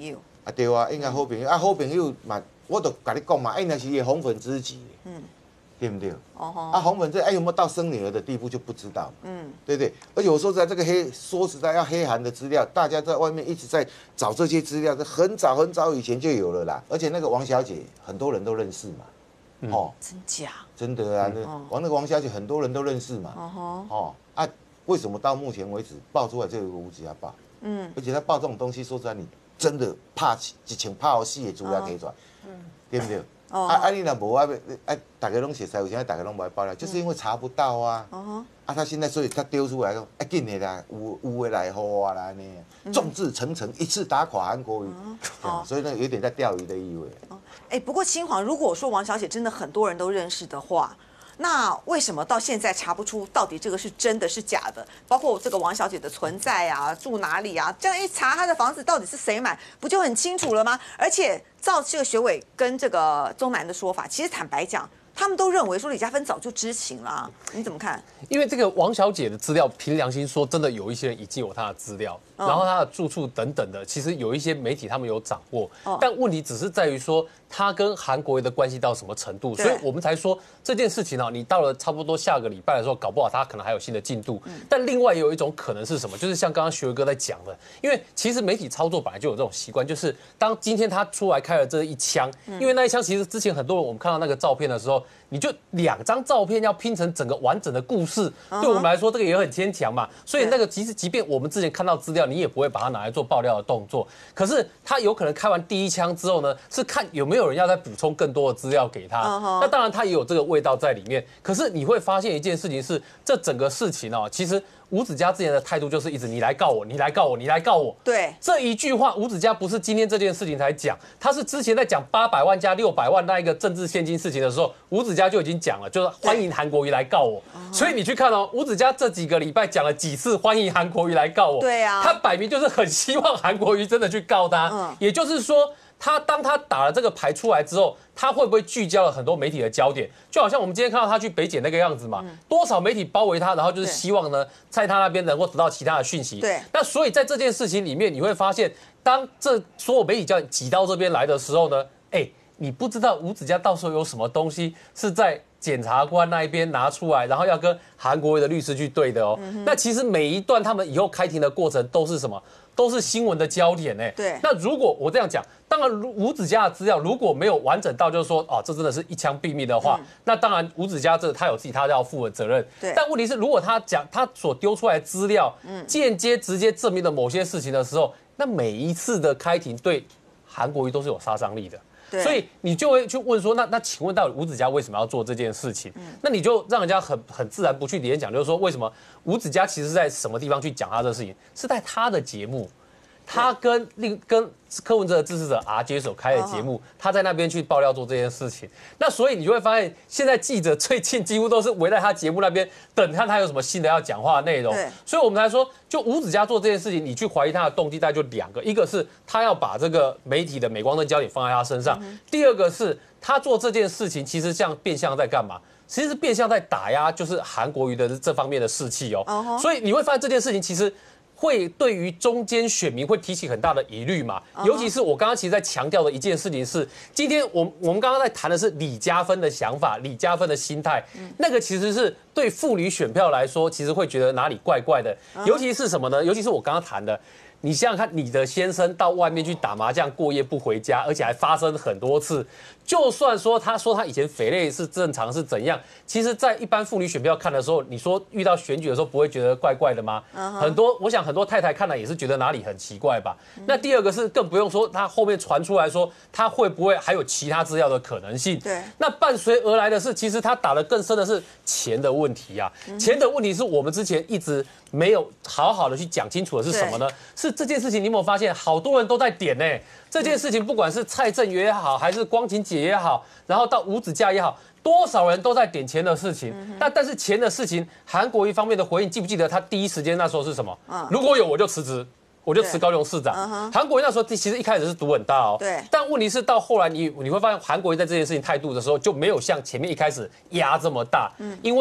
啊对啊，应该好朋友啊，好朋友嘛，我都跟你讲嘛，哎，那是红粉知己，嗯，对不对？哦啊，红粉知己，哎，有没有到生女儿的地步就不知道，嗯，对不对？而且我说实在，这个黑，说实在要黑韩的资料，大家在外面一直在找这些资料，这很早很早以前就有了啦。而且那个王小姐，很多人都认识嘛，哦， 真假？ 真的啊，那王那个王小姐，很多人都认识嘛，哦啊，为什么到目前为止爆出来就有个吴子嘉爆？嗯，而且他爆这种东西，说实在你。真的怕一群怕好戏的资料提出来，嗯，对不对？哦，啊啊，你若无啊，啊，大家拢熟悉，为什么大家拢不爱爆料？就是因为查不到啊。哦。啊，他现在所以他丢出来说，啊，紧的啦，有有的来好啊啦呢，众志成城，一次打垮韩国瑜。哦。所以呢，有点在钓鱼的意味。 哦。哎，不过新黄，如果说王小姐真的很多人都认识的话。那为什么到现在查不出到底这个是真的是假的？包括这个王小姐的存在啊，住哪里啊？这样一查，她的房子到底是谁买，不就很清楚了吗？而且照这个学委跟这个宗南的说法，其实坦白讲，他们都认为说李嘉芬早就知情了，你怎么看？ 因为这个王小姐的资料，凭良心说，真的有一些人已经有她的资料，嗯、然后她的住处等等的，其实有一些媒体他们有掌握，哦、但问题只是在于说。他跟韩国瑜的关系到什么程度，所以我们才说这件事情啊，你到了差不多下个礼拜的时候，搞不好他可能还有新的进度。嗯、但另外也有一种可能是什么，就是像刚刚学伟哥在讲的，因为其实媒体操作本来就有这种习惯，就是当今天他出来开了这一枪，嗯、因为那一枪其实之前很多人我们看到那个照片的时候，你就两张照片要拼成整个完整的故事，嗯、对我们来说这个也很牵强嘛。所以那个其实即便我们之前看到资料，你也不会把它拿来做爆料的动作。可是他有可能开完第一枪之后呢，是看有没有。有人要再补充更多的资料给他， uh-huh. 那当然他也有这个味道在里面。可是你会发现一件事情是，这整个事情哦，其实吴子嘉之前的态度就是一直你来告我，你来告我，你来告我。 对， 这一句话，吴子嘉不是今天这件事情才讲，他是之前在讲八百万加六百万那一个政治现金事情的时候，吴子嘉就已经讲了，就是欢迎韩国瑜来告我。Uh-huh. 所以你去看哦，吴子嘉这几个礼拜讲了几次欢迎韩国瑜来告我。 对啊， 他摆明就是很希望韩国瑜真的去告他。嗯，也就是说。他当他打了这个牌出来之后，他会不会聚焦了很多媒体的焦点？就好像我们今天看到他去北检那个样子嘛，嗯、多少媒体包围他，然后就是希望呢，在他那边能够得到其他的讯息。 对， 那所以在这件事情里面，你会发现，当这所有媒体焦点挤到这边来的时候呢，哎，你不知道吴子嘉到时候有什么东西是在检察官那一边拿出来，然后要跟韩国瑜的律师去对的哦。嗯、那其实每一段他们以后开庭的过程都是什么？都是新闻的焦点哎， 对。 那如果我这样讲，当然吴子嘉的资料如果没有完整到，就是说哦，这真的是一枪毙命的话，嗯、那当然吴子嘉这他有自己他要负的责任。 对。 但问题是，如果他讲他所丢出来的资料，嗯，间接直接证明了某些事情的时候，那每一次的开庭对韩国瑜都是有杀伤力的。所以你就会去问说，那那请问到底吴子嘉为什么要做这件事情？嗯、那你就让人家很很自然不去联想，就是说为什么吴子嘉其实在什么地方去讲他的事情，是在他的节目，他跟另跟柯文哲的支持者 R 接手开的节目，他在那边去爆料做这件事情。那所以你就会发现，现在记者最近几乎都是围在他节目那边等看他有什么新的要讲话的内容。所以我们来说，就吴子嘉做这件事情，你去怀疑他的动机，大概就两个，一个是他要把这个媒体的镁光灯焦点放在他身上，嗯、第二个是他做这件事情其实像变相在干嘛？其实是变相在打压，就是韩国瑜的这方面的士气哦。Uh-huh. 所以你会发现这件事情其实。会对于中间选民会提起很大的疑虑嘛？ Uh-huh. 尤其是我刚刚其实在强调的一件事情是，今天我我们刚刚在谈的是李嘉芬的想法，李嘉芬的心态，嗯、那个其实是对妇女选票来说，其实会觉得哪里怪怪的。Uh-huh. 尤其是什么呢？尤其是我刚刚谈的。你想想看，你的先生到外面去打麻将过夜不回家，而且还发生很多次。就算说他说他以前匪类是正常是怎样，其实，在一般妇女选票看的时候，你说遇到选举的时候不会觉得怪怪的吗？ Uh-huh. 很多，我想很多太太看了也是觉得哪里很奇怪吧。Uh-huh. 那第二个是更不用说，他后面传出来说他会不会还有其他资料的可能性？ 对。 那伴随而来的是，其实他打得更深的是钱的问题啊。Uh-huh. 钱的问题是我们之前一直没有好好的去讲清楚的是什么呢？是这件事情，你有没有发现，好多人都在点呢、欸？这件事情不管是蔡正元也好，还是光晴姐也好，然后到吴子嘉也好，多少人都在点钱的事情。那、嗯、但是钱的事情，韩国瑜方面的回应，记不记得他第一时间那时候是什么？嗯、如果有我就辞职，我就辞高雄市长。韩、嗯、国瑜那时候其实一开始是赌很大哦。 对。 但问题是到后来你你会发现，韩国瑜在这件事情态度的时候，就没有像前面一开始压这么大。嗯。因为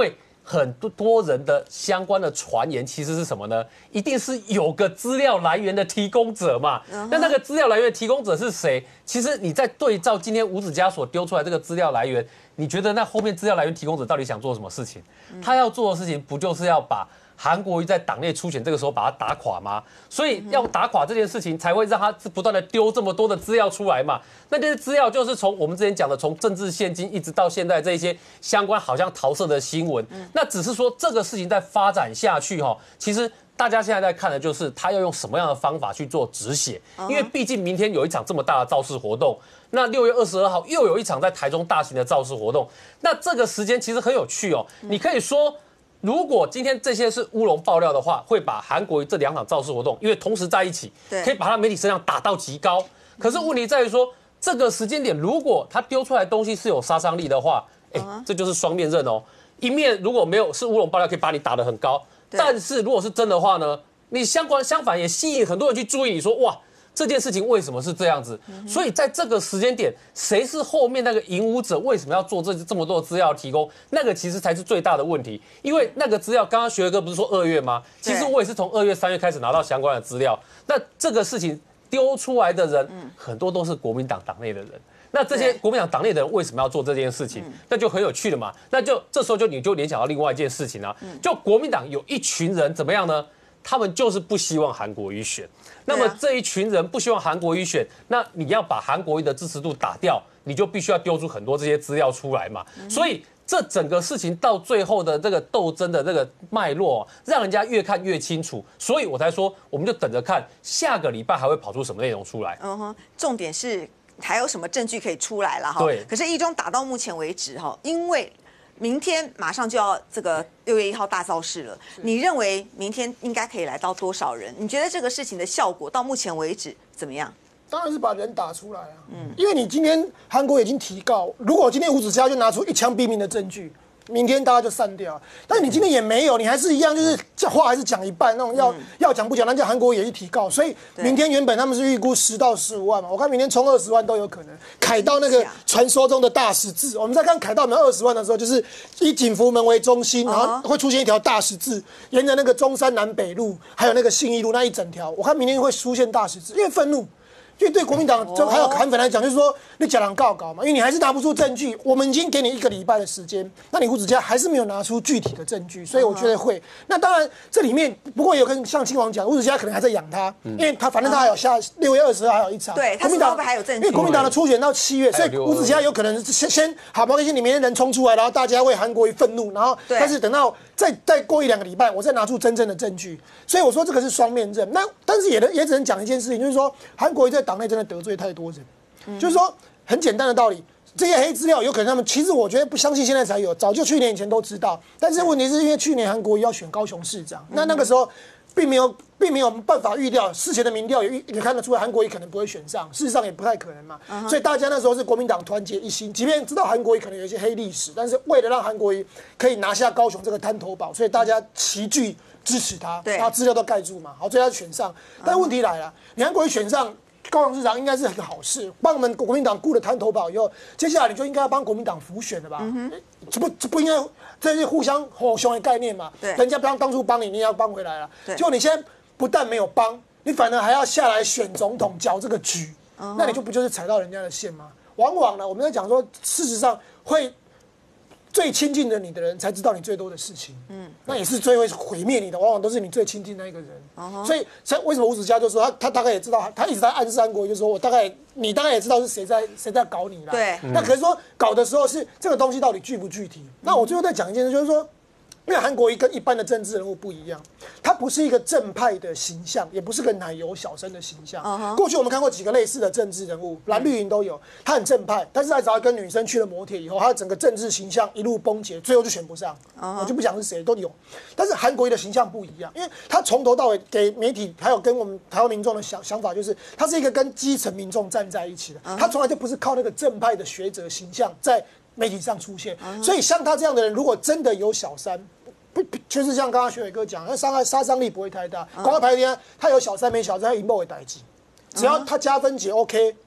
很多多人的相关的传言，其实是什么呢？一定是有个资料来源的提供者嘛。Uh huh. 那那个资料来源的提供者是谁？其实你在对照今天吴子嘉所丢出来这个资料来源，你觉得那后面资料来源提供者到底想做什么事情？嗯、他要做的事情不就是要把韩国瑜在党内初选这个时候把他打垮吗？所以要打垮这件事情，才会让他不断的丢这么多的资料出来嘛。那这些资料就是从我们之前讲的，从政治现金一直到现在这些相关好像桃色的新闻。那只是说这个事情在发展下去哈，其实大家现在在看的就是他要用什么样的方法去做止血，因为毕竟明天有一场这么大的造势活动，那六月二十二号又有一场在台中大型的造势活动，那这个时间其实很有趣哦，你可以说。如果今天这些是乌龙爆料的话，会把韩国瑜这两场造势活动，因为同时在一起，可以把他媒体声量打到极高。可是问题在于说，这个时间点，如果他丢出来的东西是有杀伤力的话，哎、欸，这就是双面刃哦。一面如果没有是乌龙爆料，可以把你打得很高，但是如果是真的话呢，你相关相反也吸引很多人去注意你说，哇。这件事情为什么是这样子？所以在这个时间点，谁是后面那个引武者？为什么要做这这么多的资料提供？那个其实才是最大的问题。因为那个资料，刚刚学哥不是说二月吗？其实我也是从二月、三月开始拿到相关的资料。那这个事情丢出来的人，很多都是国民党党内的人。那这些国民党党内的人为什么要做这件事情？那就很有趣了嘛。那就这时候就你就联想到另外一件事情啊，就国民党有一群人怎么样呢？他们就是不希望韩国瑜选。那么这一群人不希望韩国瑜选，那你要把韩国瑜的支持度打掉，你就必须要丢出很多这些资料出来嘛。所以这整个事情到最后的这个斗争的这个脉络，让人家越看越清楚。所以我才说，我们就等着看下个礼拜还会跑出什么内容出来。 嗯哼，重点是还有什么证据可以出来了哈？ 对。 可是一中打到目前为止哈，因为明天马上就要这个六月一号大造势了，你认为明天应该可以来到多少人？你觉得这个事情的效果到目前为止怎么样？ 当然是把人打出来啊，嗯，因为你今天韩国已经提告，如果今天吴子嘉就拿出一枪毙命的证据，明天大家就散掉。但是你今天也没有，你还是一样，就是话还是讲一半那种要、嗯、要讲不讲，那叫韩国也去提告，所以明天原本他们是预估十到十五万嘛，我看明天冲二十万都有可能。凯道那个传说中的大十字，我们在看凯道有没有二十万的时候，就是以景福门为中心，然后会出现一条大十字，沿着那个中山南北路，还有那个信义路那一整条，我看明天会出现大十字，因为愤怒。因为对国民党还有韩粉来讲，就是说你假狼告告嘛，因为你还是拿不出证据。我们已经给你一个礼拜的时间，那你吴子嘉还是没有拿出具体的证据，所以我觉得会。那当然这里面不过也有跟像亲王讲，吴子嘉可能还在养他，因为他反正他还有下六月二十号还有一场， 对，国民党还有证据， 因为国民党的初选到七月，所以吴子嘉有可能先先好，毛根新里面的人冲出来，然后大家为韩国瑜愤怒，然后但是等到再再过一两个礼拜，我再拿出真正的证据。所以我说这个是双面刃。那但是也也只能讲一件事情，就是说韩国瑜在党内真的得罪太多人，嗯、就是说很简单的道理，这些黑资料有可能他们其实我觉得不相信现在才有，早就去年以前都知道。但是问题是因为去年韩国瑜要选高雄市长，那那个时候并没有并没有办法预料，事前的民调也也看得出来韩国瑜可能不会选上，事实上也不太可能嘛。Uh huh. 所以大家那时候是国民党团结一心，即便知道韩国瑜可能有一些黑历史，但是为了让韩国瑜可以拿下高雄这个滩头堡，所以大家齐聚支持他， 对， 然后资料都盖住嘛，好，所以他选上。但问题来了，你韩国瑜选上高雄市长应该是很好事，帮我们国民党顾了滩头堡以后，接下来你就应该要帮国民党辅选了吧？嗯、这不这不应该这是互相吼熊的概念嘛？ 对， 人家当当初帮你，你也要帮回来了。结果你现在不但没有帮，你反而还要下来选总统，搅这个局，嗯、那你就不就是踩到人家的线吗？往往呢，我们在讲说，事实上会。最亲近的你的人才知道你最多的事情，嗯，那也是最会毁灭你的，往往都是你最亲近的那一个人。Uh huh. 所以，像为什么吴子嘉就说他他大概也知道，他一直在暗示韩国瑜，就说我大概你大概也知道是谁在谁在搞你啦。 对， 那可是说搞的时候是这个东西到底具不具体？嗯、那我最后再讲一件事，就是说。因为韩国瑜跟一般的政治人物不一样，他不是一个正派的形象，也不是个奶油小生的形象。Uh huh. 过去我们看过几个类似的政治人物，蓝绿营都有，他很正派，但是他只要跟女生去了摩铁以后，他整个政治形象一路崩解，最后就选不上。Uh huh. 我就不讲是谁，都有。但是韩国瑜的形象不一样，因为他从头到尾给媒体还有跟我们台湾民众的想想法，就是他是一个跟基层民众站在一起的， uh huh. 他从来就不是靠那个正派的学者形象在媒体上出现。Uh huh. 所以像他这样的人，如果真的有小三，不就是像刚刚学伟哥讲，他伤害杀伤力不会太大。广告牌天他有小三没小三，他赢不会代击，只要他加分解 OK，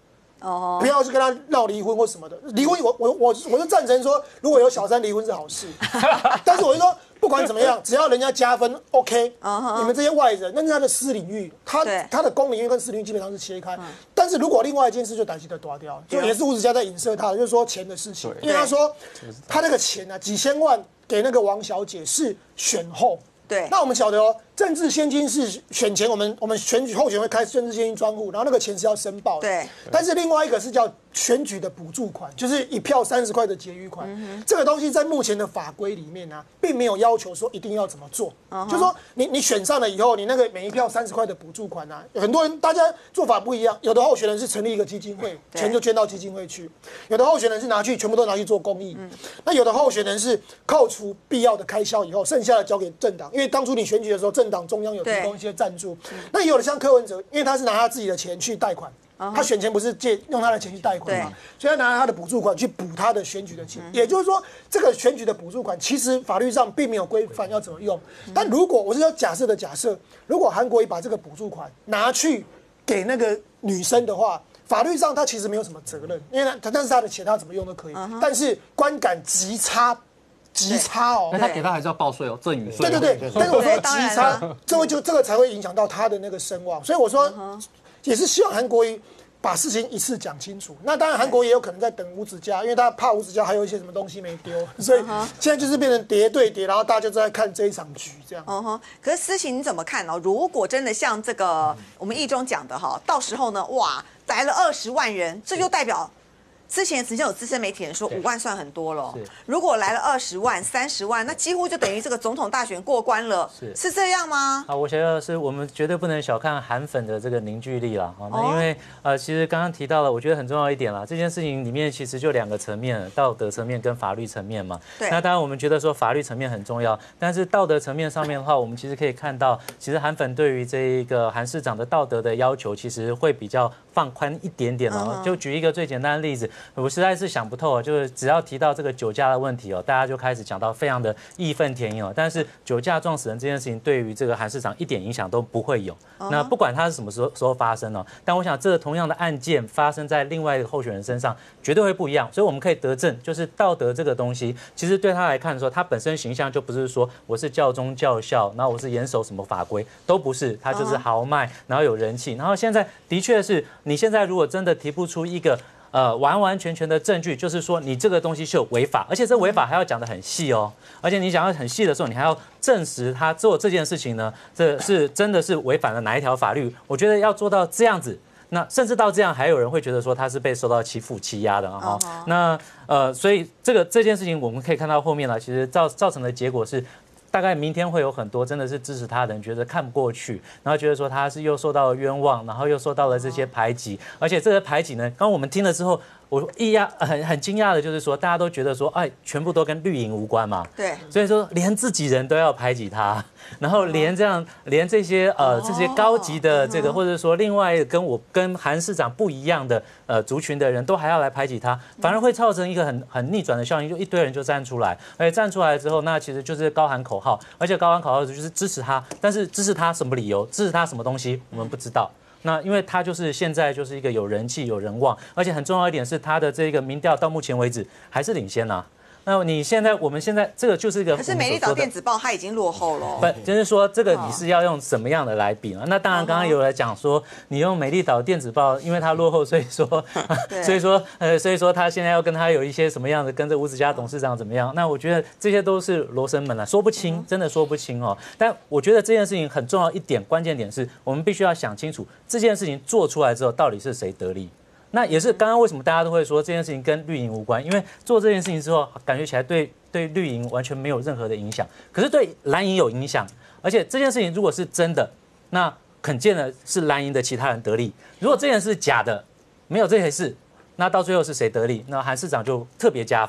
哦，不要去跟他闹离婚或什么的。离婚，我我我我是赞成说，如果有小三离婚是好事，但是我就说，不管怎么样，只要人家加分 ，OK，、uh-huh. 你们这些外人，那是他的私领域，他他的公领域跟私领域基本上是切开。嗯、但是如果另外一件事就担心的断掉，就也是吴子嘉在影射他，就是说钱的事情，因为他说他那个钱啊，几千万给那个王小姐是选后。 对， 那我们晓得哦，政治现金是选前，我们我们选举候选会开政治现金专户，然后那个钱是要申报的。 对， 但是另外一个是叫选举的补助款，就是一票三十块的结余款。嗯、这个东西在目前的法规里面呢、啊，并没有要求说一定要怎么做。Uh-huh. 就说你你选上了以后，你那个每一票三十块的补助款啊，很多人大家做法不一样，有的候选人是成立一个基金会，钱就捐到基金会去；有的候选人是拿去全部都拿去做公益。嗯、那有的候选人是扣除必要的开销以后，剩下的交给政党。因为当初你选举的时候，政党中央有提供一些赞助，那也有的像柯文哲，因为他是拿他自己的钱去贷款， uh-huh. 他选前不是借用他的钱去贷款嘛，所以他拿他的补助款去补他的选举的钱，嗯、也就是说，这个选举的补助款其实法律上并没有规范要怎么用，嗯、但如果我是要假设的假设，如果韩国瑜把这个补助款拿去给那个女生的话，法律上他其实没有什么责任，因为他但是他的钱他怎么用都可以， uh-huh. 但是观感极差。极差哦， 那他给他还是要报税哦，赠与税。 对对对，但是我说极差，这会就这个才会影响到他的那个声望，所以我说也是希望韩国瑜把事情一次讲清楚。那当然韩国也有可能在等吴子嘉，因为他怕吴子嘉还有一些什么东西没丢，所以现在就是变成叠对叠，然后大家就在看这一场局这样。 嗯哼，可是思琪你怎么看呢？如果真的像这个我们议中讲的哈，到时候呢，哇，来了二十万人，这就代表。之前曾经有资深媒体人说五万算很多了，如果来了二十万、三十万，那几乎就等于这个总统大选过关了，是是这样吗？ 啊，我觉得是我们绝对不能小看韩粉的这个凝聚力了啊。那因为呃，其实刚刚提到了，我觉得很重要一点啦，这件事情里面其实就两个层面，道德层面跟法律层面嘛。对。那当然我们觉得说法律层面很重要，但是道德层面上面的话，我们其实可以看到，其实韩粉对于这一个韩市长的道德的要求，其实会比较放宽一点点哦。就举一个最简单的例子，我实在是想不透，就是只要提到这个酒驾的问题哦，大家就开始讲到非常的义愤填膺哦。但是酒驾撞死人这件事情，对于这个韩市长一点影响都不会有。那不管他是什么时候时候发生哦，但我想这个同样的案件发生在另外一个候选人身上，绝对会不一样。所以我们可以得证，就是道德这个东西，其实对他来看的时候，他本身形象就不是说我是教宗教校，然后我是严守什么法规，都不是，他就是豪迈，然后有人气。然后现在的确是你现在如果真的提不出一个。呃，完完全全的证据，就是说你这个东西是有违法，而且这违法还要讲得很细哦。而且你讲得很细的时候，你还要证实他做这件事情呢，这是真的是违反了哪一条法律？我觉得要做到这样子，那甚至到这样，还有人会觉得说他是被受到欺负、欺压的啊。Uh-huh. 那呃，所以这个这件事情我们可以看到后面呢，其实造造成的结果是。大概明天会有很多真的是支持他的人觉得看不过去，然后觉得说他是又受到了冤枉，然后又受到了这些排挤，而且这个排挤呢，刚刚我们听了之后，我一压很很惊讶的就是说，大家都觉得说，哎，全部都跟绿营无关嘛， 对， 所以说连自己人都要排挤他，然后连这样连这些呃这些高级的这个，或者说另外跟我跟韩市长不一样的呃族群的人都还要来排挤他，反而会造成一个很很逆转的效应，就一堆人就站出来，而且站出来之后，那其实就是高喊口号，而且高喊口号就是支持他，但是支持他什么理由，支持他什么东西，我们不知道。那因为他就是现在就是一个有人气、有人望，而且很重要一点是他的这个民调到目前为止还是领先呐、啊。那你现在我们现在这个就是一个， 可是美丽岛电子报它已经落后了。 不，就是说这个你是要用什么样的来比呢？那当然，刚刚有人讲说你用美丽岛电子报，因为它落后，所以说，所以说呃，所以说他现在要跟他有一些什么样的，跟着吴子嘉董事长怎么样？那我觉得这些都是罗生门啊，说不清，真的说不清哦。但我觉得这件事情很重要一点，关键点是我们必须要想清楚这件事情做出来之后，到底是谁得利。那也是刚刚为什么大家都会说这件事情跟绿营无关，因为做这件事情之后，感觉起来对对绿营完全没有任何的影响，可是对蓝营有影响。而且这件事情如果是真的，那肯见的是蓝营的其他人得利；如果这件事是假的，没有这回事，那到最后是谁得利？那韩市长就特别加分。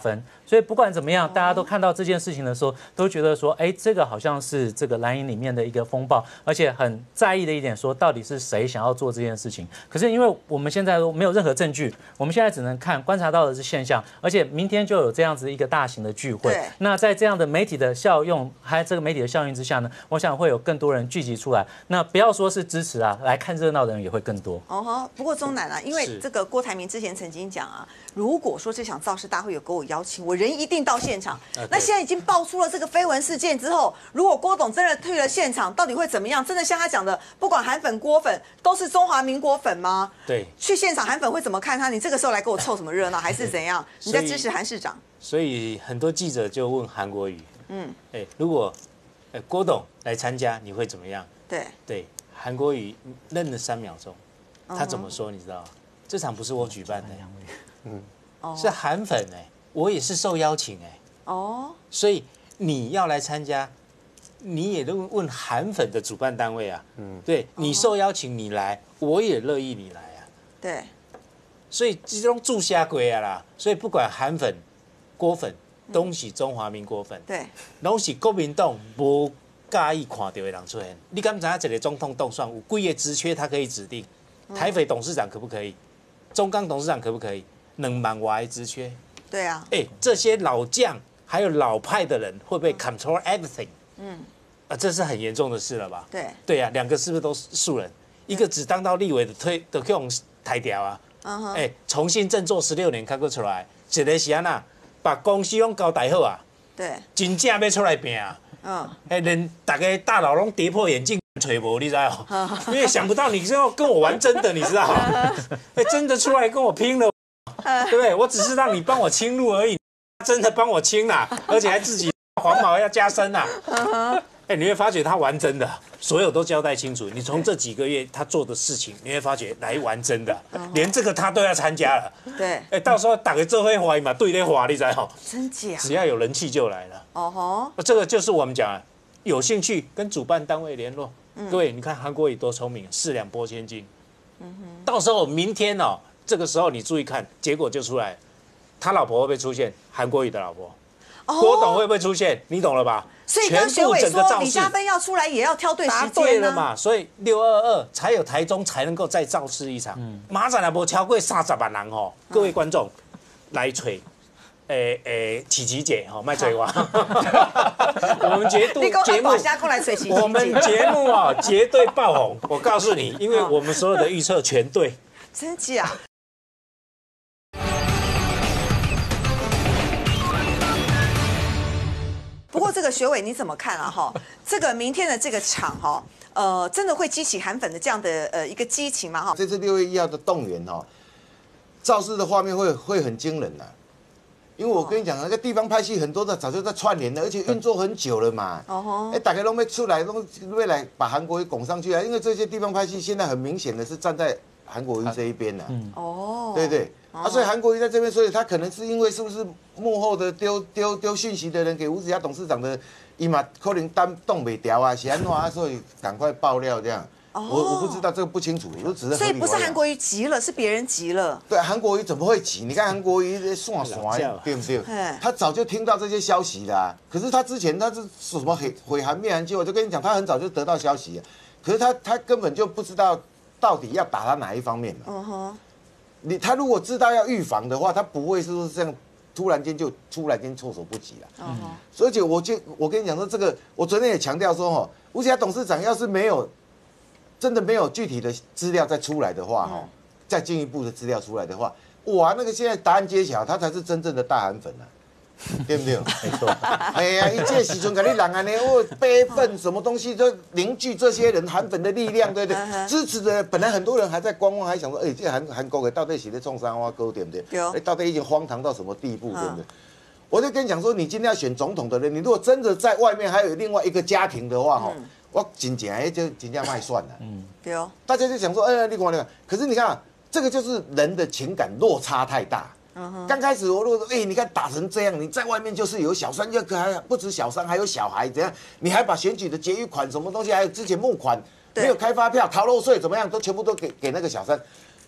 所以不管怎么样，大家都看到这件事情的时候，都觉得说，哎，这个好像是这个蓝营里面的一个风暴，而且很在意的一点说，到底是谁想要做这件事情？可是因为我们现在都没有任何证据，我们现在只能看观察到的是现象，而且明天就有这样子一个大型的聚会。那在这样的媒体的效用，还有这个媒体的效应之下呢，我想会有更多人聚集出来。那不要说是支持啊，来看热闹的人也会更多。 哦哈，不过钟南啊，因为这个郭台铭之前曾经讲啊，如果说这场造势大会有给我邀请，我人一定到现场。那现在已经爆出了这个绯闻事件之后，如果郭董真的去了现场，到底会怎么样？真的像他讲的，不管韩粉、郭粉，都是中华民国粉吗？ 对， 去现场韩粉会怎么看他？你这个时候来给我凑什么热闹，还是怎样？你在支持韩市长？ 所以很多记者就问韩国瑜，嗯，哎，如果呃郭董来参加，你会怎么样？ 对对，韩国瑜愣了三秒钟，他怎么说？你知道吗？这场不是我举办的，嗯，是韩粉哎。我也是受邀请哎，哦，所以你要来参加，你也问问韩粉的主办单位啊，嗯，对你受邀请你来，我也乐意你来啊， 对， 所以这种注下鬼啊啦，所以不管韩粉、郭粉，都是中华民国粉， 对， 都是国民党无介意看到的人出现。你敢知影一个总统当选有几个职缺他可以指定？台北董事长可不可以？中钢董事长可不可以？两万外的职缺。 对啊， 哎，这些老将还有老派的人会不会 control everything？ 嗯，啊，这是很严重的事了吧？ 对， 对啊，两个是不是都是素人？一个只当到立委的推的这种抬掉啊，嗯哎，重新振作十六年看过出来，一个是安那把公司拢交代好啊， 对， 真正要出来拼啊，嗯，哎，连大家大佬拢跌破眼镜找无，你知道？因为想不到你最后跟我玩真的，你知道？哎，真的出来跟我拼了。对不对？我只是让你帮我清路而已，真的帮我清啦，而且还自己黄毛要加深啦。哎，你会发觉他玩真的，所有都交代清楚。你从这几个月他做的事情，你会发觉来玩真的，连这个他都要参加了。 对， 哎，到时候打个这会滑嘛，对对滑，你知道？ 真假？ 只要有人气就来了。哦吼，这个就是我们讲，有兴趣跟主办单位联络。各位，你看韩国瑜多聪明，四两拨千斤。嗯哼，到时候明天哦。这个时候你注意看，结果就出来，他老婆会不会出现？韩国瑜的老婆，郭董会不会出现？你懂了吧？ 所以刚学伟说李嘉芬要出来也要挑对时间啊。 答对了嘛，所以六二二才有台中才能够再造势一场。马展也无超过三十万人哦，各位观众来吹。诶诶，琪琪姐哈，卖嘴话。我们节目节目，我们节目啊绝对爆红，我告诉你，因为我们所有的预测全对。 真假？不过这个学伟你怎么看啊？哈，这个明天的这个场哈，呃，真的会激起韩粉的这样的呃一个激情吗？哈， 这次六月一号的动员哈，造势的画面会会很惊人呐、啊。因为我跟你讲，那个地方派系很多的早就在串联了，而且运作很久了嘛。哦哎，大家都没出来，都未来把韩国瑜拱上去啊。因为这些地方派系现在很明显的是站在韩国瑜这一边的。嗯。哦。对对。啊，所以韩国瑜在这边，所以他可能是因为是不是幕后的丢丢丢讯息的人给吴子嘉董事长的，伊嘛可能担动不掉啊，是安怎啊？所以赶快爆料这样。我我不知道这个不清楚，我只是所以不是韩国瑜急了，是别人急了。 对，韩国瑜怎么会急？你看韩国瑜算算，对不对？他早就听到这些消息啦。可是他之前他是什么毁毁韩灭韩计划，我就跟你讲，他很早就得到消息了。可是他他根本就不知道到底要打他哪一方面嘛。嗯哼。你他如果知道要预防的话，他不会是这样突然间就突然间措手不及了。嗯哼。而且我就我跟你讲说，这个我昨天也强调说，哈，吴子嘉董事长要是没有。真的没有具体的资料再出来的话，哈，再进一步的资料出来的话，哇，那个现在答案揭晓，他才是真正的大韩粉啊，对不对？没错。哎呀，一届时阵给你人安尼，我悲愤什么东西，就凝聚这些人韩粉的力量，对不对？支持的本来很多人还在观望，还想说，哎，这韩韩国的到底是在冲山花沟，对不对？对。哎，到底已经荒唐到什么地步，对不对？我就跟你讲说，你今天要选总统的人，你如果真的在外面还有另外一个家庭的话，哈。我真正哎，就真正卖算了。嗯，对哦。大家就想说，哎，你看你看，可是你看、啊，这个就是人的情感落差太大。嗯哼。刚开始我如果说，哎，你看打成这样，你在外面就是有小三，就还不止小三，还有小孩，怎样？你还把选举的结余款什么东西，还有之前募款没有开发票、逃漏税怎么样，都全部都给给那个小三。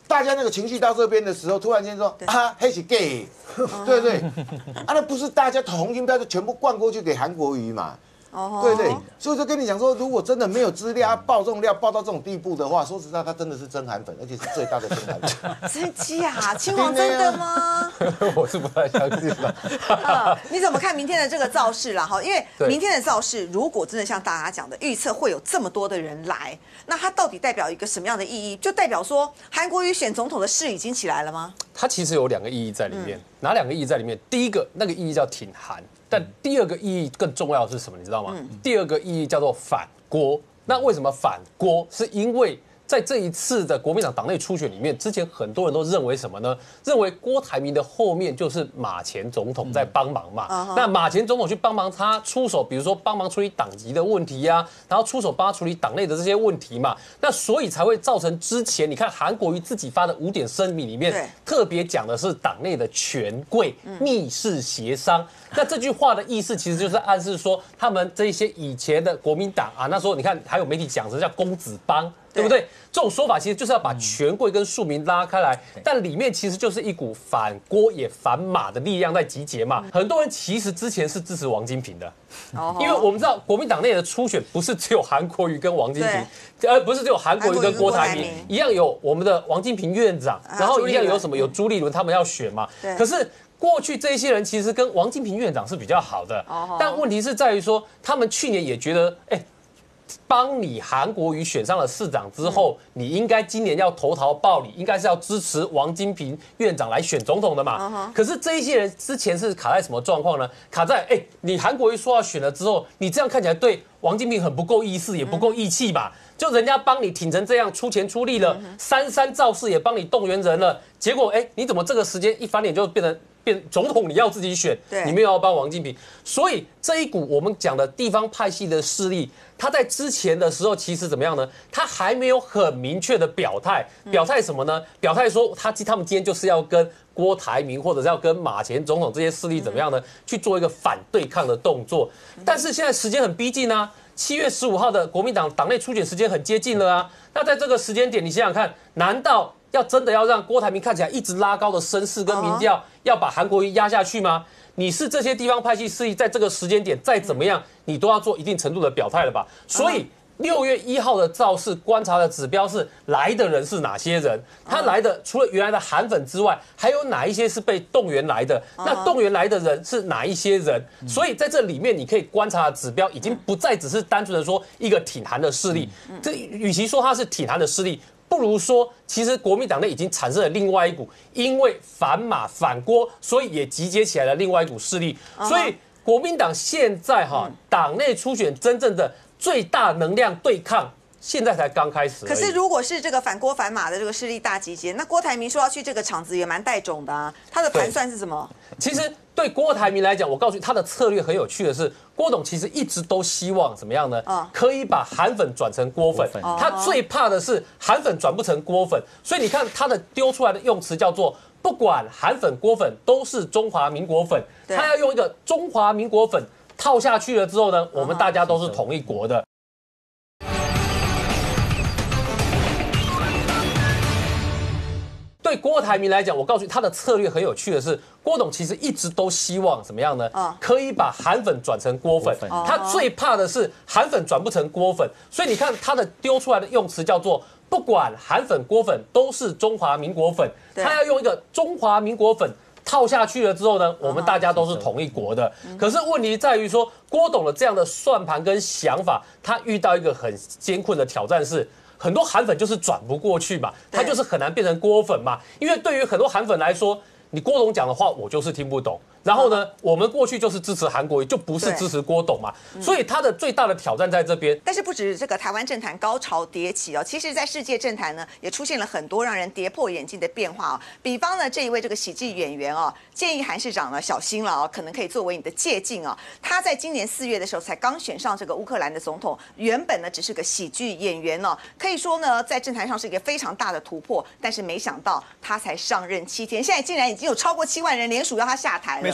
大家那个情绪到这边的时候，突然间说啊，黑是 gay， 对不对？啊，那不是大家同音标就全部灌过去给韩国瑜嘛？哦，对对，所以就跟你讲说，如果真的没有资料，爆这种料爆到这种地步的话，说实在，他真的是真韩粉，而且是最大的真韩粉。 真假？亲王真的吗？ 我是不太相信的。 呃，你怎么看明天的这个造势啦？哈，因为明天的造势，如果真的像大家讲的预测会有这么多的人来，那它到底代表一个什么样的意义？就代表说韩国瑜选总统的势已经起来了吗？ 它其实有两个意义在里面，嗯、哪两个意义在里面？第一个那个意义叫挺韩。但第二个意义更重要的是什么？你知道吗？嗯、第二个意义叫做反郭。那为什么反郭？是因为在这一次的国民党党内初选里面，之前很多人都认为什么呢？认为郭台铭的后面就是马前总统在帮忙嘛。嗯、那马前总统去帮忙他出手，比如说帮忙处理党籍的问题呀、啊，然后出手帮他处理党内的这些问题嘛。那所以才会造成之前你看韩国瑜自己发的五点声明里面，特别讲的是党内的权贵密室协商。嗯那这句话的意思其实就是暗示说，他们这些以前的国民党啊，那时候你看还有媒体讲的叫公子帮，对不对？这种说法其实就是要把权贵跟庶民拉开来，但里面其实就是一股反郭也反马的力量在集结嘛。很多人其实之前是支持王金平的，因为我们知道国民党内的初选不是只有韩国瑜跟王金平，呃，不是只有韩国瑜跟郭台铭，一样有我们的王金平院长，然后一样有什么有朱立伦他们要选嘛。可是过去这些人其实跟王金平院长是比较好的，但问题是在于说，他们去年也觉得，哎，帮你韩国瑜选上了市长之后，你应该今年要投桃报李，应该是要支持王金平院长来选总统的嘛。可是这一些人之前是卡在什么状况呢？卡在哎，你韩国瑜说要选了之后，你这样看起来对王金平很不够意思，也不够义气吧？就人家帮你挺成这样，出钱出力了，三三造势也帮你动员人了，结果哎，你怎么这个时间一翻脸就变成？变总统你要自己选，你没有要帮王金平，所以这一股我们讲的地方派系的势力，他在之前的时候其实怎么样呢？他还没有很明确的表态，表态什么呢？表态说他他们今天就是要跟郭台铭或者是要跟马前总统这些势力怎么样呢？去做一个反对抗的动作。但是现在时间很逼近啊，七月十五号的国民党党内初选时间很接近了啊。那在这个时间点，你想想看，难道要真的要让郭台铭看起来一直拉高的声势跟民调，要把韩国瑜压下去吗？你是这些地方派系势力，在这个时间点再怎么样，你都要做一定程度的表态了吧？所以六月一号的造势观察的指标是来的人是哪些人？他来的除了原来的韩粉之外，还有哪一些是被动员来的？那动员来的人是哪一些人？所以在这里面，你可以观察的指标已经不再只是单纯的说一个挺韩的势力，这与其说它是挺韩的势力，不如说，其实国民党内已经产生了另外一股，因为反马反郭，所以也集结起来了另外一股势力。所以国民党现在哈党内初选真正的最大能量对抗，现在才刚开始。 可是如果是这个反郭反马的这个势力大集结，那郭台铭说要去这个场子也蛮带种的啊，他的盘算是什么？ 其实对郭台铭来讲，我告诉你，他的策略很有趣的是，郭董其实一直都希望怎么样呢？可以把韩粉转成郭粉。他最怕的是韩粉转不成郭粉，所以你看他的丢出来的用词叫做不管韩粉郭粉都是中华民国粉，他要用一个中华民国粉套下去了之后呢，我们大家都是同一国的。对郭台铭来讲，我告诉你，他的策略很有趣的是，郭董其实一直都希望怎么样呢？可以把韩粉转成郭粉。他最怕的是韩粉转不成郭粉，所以你看他的丢出来的用词叫做不管韩粉郭粉都是中华民国粉，他要用一个中华民国粉套下去了之后呢，我们大家都是同一国的。可是问题在于说，郭董的这样的算盘跟想法，他遇到一个很艰困的挑战是，很多韩粉就是转不过去嘛，他就是很难变成郭粉嘛。因为对于很多韩粉来说，你郭董讲的话我就是听不懂，然后呢，我们过去就是支持韩国瑜，就不是支持郭董嘛。所以他的最大的挑战在这边。 但是不止这个台湾政坛高潮迭起哦，其实在世界政坛呢，也出现了很多让人跌破眼镜的变化哦。比方呢，这一位这个喜剧演员哦，建议韩市长呢小心了哦，可能可以作为你的借鉴哦。他在今年四月的时候才刚选上这个乌克兰的总统，原本呢只是个喜剧演员哦，可以说呢在政坛上是一个非常大的突破。但是没想到他才上任七天，现在竟然已经有超过七万人联署要他下台了。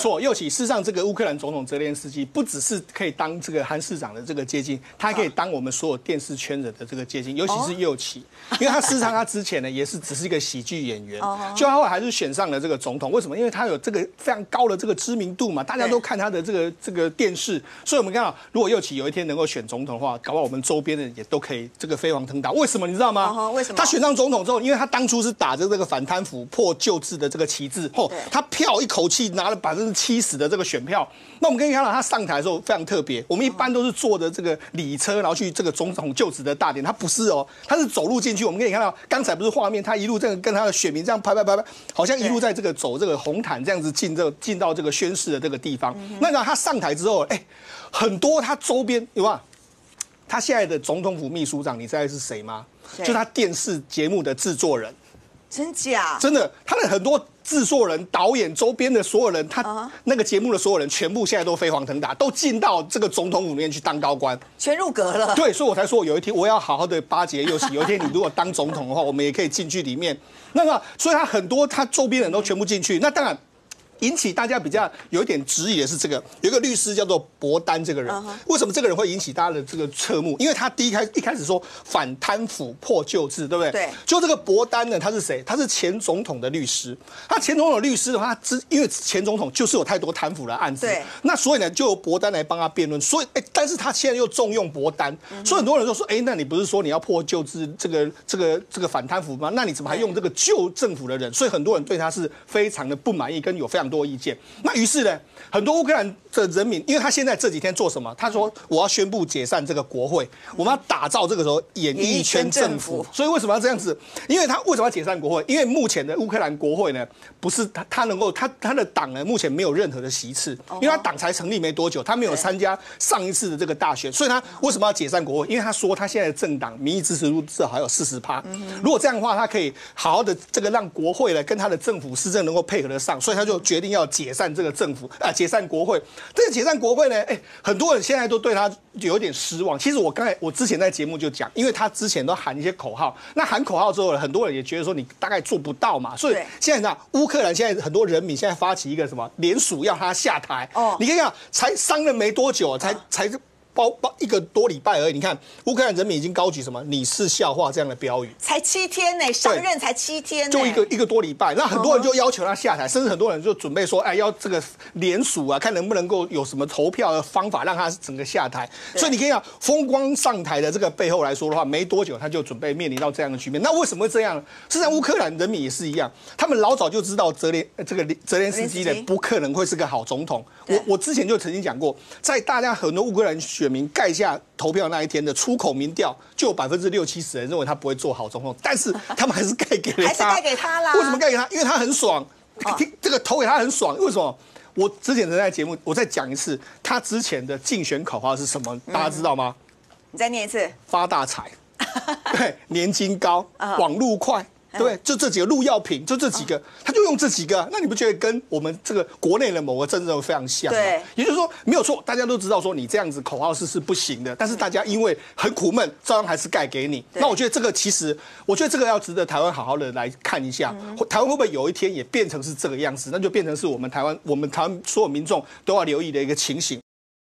错，右起。事实上，这个乌克兰总统泽连斯基不只是可以当这个韩市长的这个接近，他还可以当我们所有电视圈人的这个接近，尤其是右起，因为他事实上他之前呢也是只是一个喜剧演员，就他后来还是选上了这个总统。为什么？因为他有这个非常高的这个知名度嘛，大家都看他的这个这个电视，所以我们看到，如果右起有一天能够选总统的话，搞不好我们周边的人也都可以这个飞黄腾达。为什么？你知道吗？ 为什么？ 他选上总统之后，因为他当初是打着这个反贪腐、破旧制的这个旗帜，后他票一口气拿了百分之七十的这个选票。那我们可以看到他上台的时候非常特别，我们一般都是坐着这个礼车，然后去这个总统就职的大典，他不是哦，他是走路进去。我们可以看到刚才不是画面，他一路这样跟他的选民这样拍拍拍拍，好像一路在这个走这个红毯这样子进这进到这个宣誓的这个地方。嗯、那他上台之后，哎、欸，很多他周边有没有？他现在的总统府秘书长，你知道是谁吗？就他电视节目的制作人。 真假？ 真的，他的很多制作人、导演、周边的所有人，他、uh huh. 那个节目的所有人，全部现在都飞黄腾达，都进到这个总统府里面去当高官， 全入阁了。 对，所以我才说有一天我要好好的巴结右起。有一天你如果当总统的话，我们也可以进去里面。那么，所以他很多他周边人都全部进去。那当然。引起大家比较有一点质疑的是这个，有一个律师叫做伯丹这个人， uh huh. 为什么这个人会引起大家的这个侧目？因为他第一开一开始说反贪腐破旧制，对不对？ 对。 就这个伯丹呢，他是谁？他是前总统的律师。他前总统的律师的话，他因为前总统就是有太多贪腐的案子， 对。 那所以呢，就由伯丹来帮他辩论。所以，哎，但是他现在又重用伯丹，嗯、所以很多人都说，哎，那你不是说你要破旧制这个这个这个反贪腐吗？那你怎么还用这个旧政府的人？所以很多人对他是非常的不满意，跟有非常多意见。那于是呢，很多乌克兰的人民，因为他现在这几天做什么？他说我要宣布解散这个国会，我们要打造这个时候演艺圈政府。所以为什么要这样子？因为他为什么要解散国会？因为目前的乌克兰国会呢，不是他他能够他他的党呢目前没有任何的席次，因为他党才成立没多久，他没有参加上一次的这个大选，所以他为什么要解散国会？因为他说他现在的政党民意支持度至少还有四十趴，如果这样的话，他可以好好的这个让国会呢跟他的政府施政能够配合得上，所以他就决定要解散这个政府啊，解散国会。这个解散国会呢，哎，很多人现在都对他有点失望。其实我刚才我之前在节目就讲，因为他之前都喊一些口号，那喊口号之后，很多人也觉得说你大概做不到嘛，所以现在呢，乌克兰现在很多人民现在发起一个什么联署要他下台。哦，你看看，才伤了没多久，才才。包包一个多礼拜而已，你看乌克兰人民已经高举什么“你是笑话”这样的标语， 才七天呢，上任才七天， 就一个一个多礼拜，那很多人就要求他下台，甚至很多人就准备说，哎，要这个联署啊，看能不能够有什么投票的方法让他整个下台。所以你可以讲，风光上台的这个背后来说的话，没多久他就准备面临到这样的局面。那为什么会这样呢？事实上，乌克兰人民也是一样，他们老早就知道泽连这个泽连斯基呢不可能会是个好总统。我我之前就曾经讲过，在大家很多乌克兰选民盖下投票那一天的出口民调，就有百分之六七十人认为他不会做好总统，但是他们还是盖给了他， 还是盖给他啦。 为什么盖给他？因为他很爽，哦、这个投给他很爽。为什么？我之前在节目，我再讲一次，他之前的竞选口号是什么？大家知道吗？ 嗯、你再念一次。 发大财，对，年金高，哦、网路快。对，就这几个路药品，就这几个，他就用这几个，那你不觉得跟我们这个国内的某个政治人物非常像吗？对，也就是说没有错，大家都知道说你这样子口号是是不行的，但是大家因为很苦闷，照样还是盖给你。那我觉得这个其实，我觉得这个要值得台湾好好的来看一下，嗯、台湾会不会有一天也变成是这个样子？那就变成是我们台湾，我们台湾所有民众都要留意的一个情形。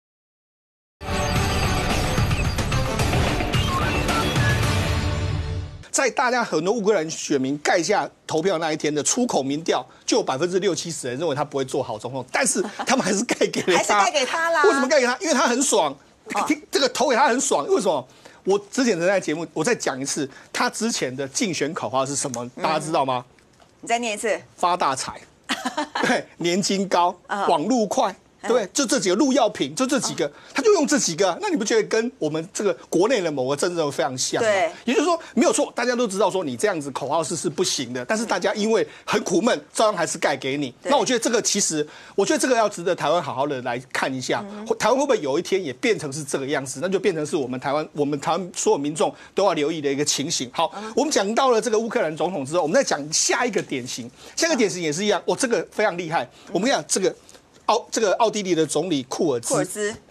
在大家很多乌克兰选民盖下投票那一天的出口民调，就有百分之六七十人认为他不会做好总统，但是他们还是盖给了他， 还是盖给他啦。 为什么盖给他？因为他很爽，哦、这个投给他很爽。为什么？我之前在节目，我再讲一次，他之前的竞选口号是什么？大家知道吗？ 嗯、你再念一次。 发大财，对，年金高，哦、网路快。对，就这几个路药品，就这几个，他就用这几个，那你不觉得跟我们这个国内的某个政治人物非常像吗？对，也就是说没有错，大家都知道说你这样子口号是是不行的，但是大家因为很苦闷，照样还是盖给你。那我觉得这个其实，我觉得这个要值得台湾好好的来看一下，嗯、台湾会不会有一天也变成是这个样子？那就变成是我们台湾，我们台湾所有民众都要留意的一个情形。好，嗯、我们讲到了这个乌克兰总统之后，我们再讲下一个典型，下一个典型也是一样，哦，这个非常厉害。我们讲这个。奥这个奥地利的总理库尔兹，库尔兹